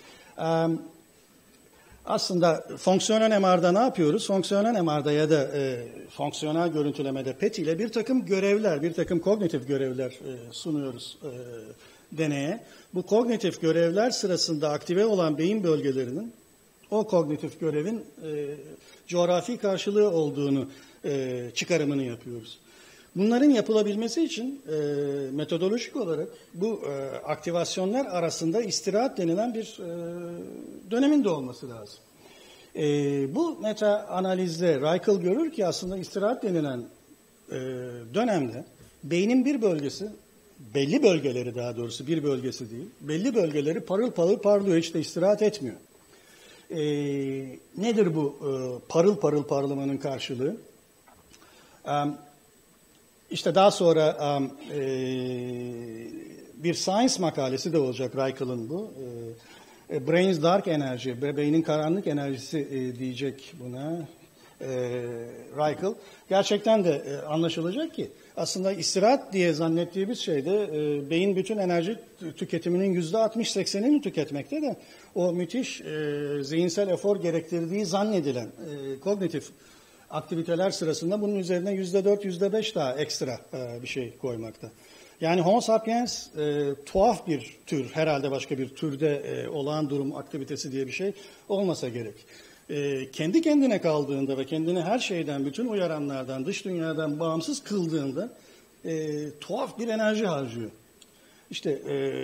Aslında fonksiyonel MR'da ne yapıyoruz? Fonksiyonel MR'da ya da fonksiyonel görüntülemede PET ile bir takım görevler, bir takım kognitif görevler sunuyoruz deneye. Bu kognitif görevler sırasında aktive olan beyin bölgelerinin o kognitif görevin coğrafi karşılığı olduğunu çıkarımını yapıyoruz. Bunların yapılabilmesi için metodolojik olarak bu aktivasyonlar arasında istirahat denilen bir dönemin de olması lazım. Bu meta analizde Reichel görür ki aslında istirahat denilen dönemde beynin bir bölgesi, belli bölgeleri daha doğrusu bir bölgesi değil, belli bölgeleri parıl parıl parlıyor, hiç de istirahat etmiyor. Nedir bu parıl parıl parlamanın karşılığı? İşte daha sonra bir Science makalesi de olacak Reichel'ın bu. Brain's Dark Energy, beynin karanlık enerjisi diyecek buna Reichel. Gerçekten de anlaşılacak ki aslında istirahat diye zannettiğimiz şeyde beyin bütün enerji tüketiminin %60-80'ini tüketmekte de o müthiş zihinsel efor gerektirdiği zannedilen kognitif aktiviteler sırasında bunun üzerine %4, %5 daha ekstra bir şey koymakta. Yani Homo sapiens tuhaf bir tür, herhalde başka bir türde olağan durum aktivitesi diye bir şey olmasa gerek. Kendi kendine kaldığında ve kendini her şeyden, bütün uyaranlardan, dış dünyadan bağımsız kıldığında tuhaf bir enerji harcıyor. İşte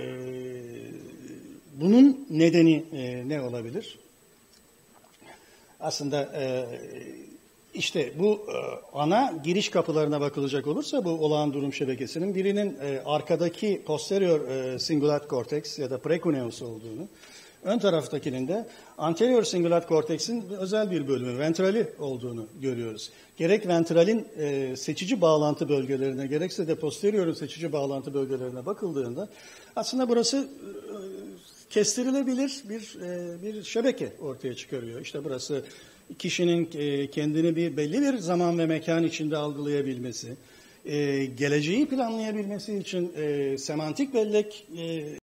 bunun nedeni ne olabilir? Aslında İşte bu ana giriş kapılarına bakılacak olursa bu olağan durum şebekesinin birinin arkadaki posterior cingulate cortex ya da precuneus olduğunu, ön taraftakinin de anterior cingulate cortex'in özel bir bölümü, ventrali olduğunu görüyoruz. Gerek ventralin seçici bağlantı bölgelerine, gerekse de posterior'un seçici bağlantı bölgelerine bakıldığında aslında burası kestirilebilir bir şebeke ortaya çıkarıyor. İşte burası kişinin kendini belli bir zaman ve mekan içinde algılayabilmesi, geleceği planlayabilmesi için semantik bellek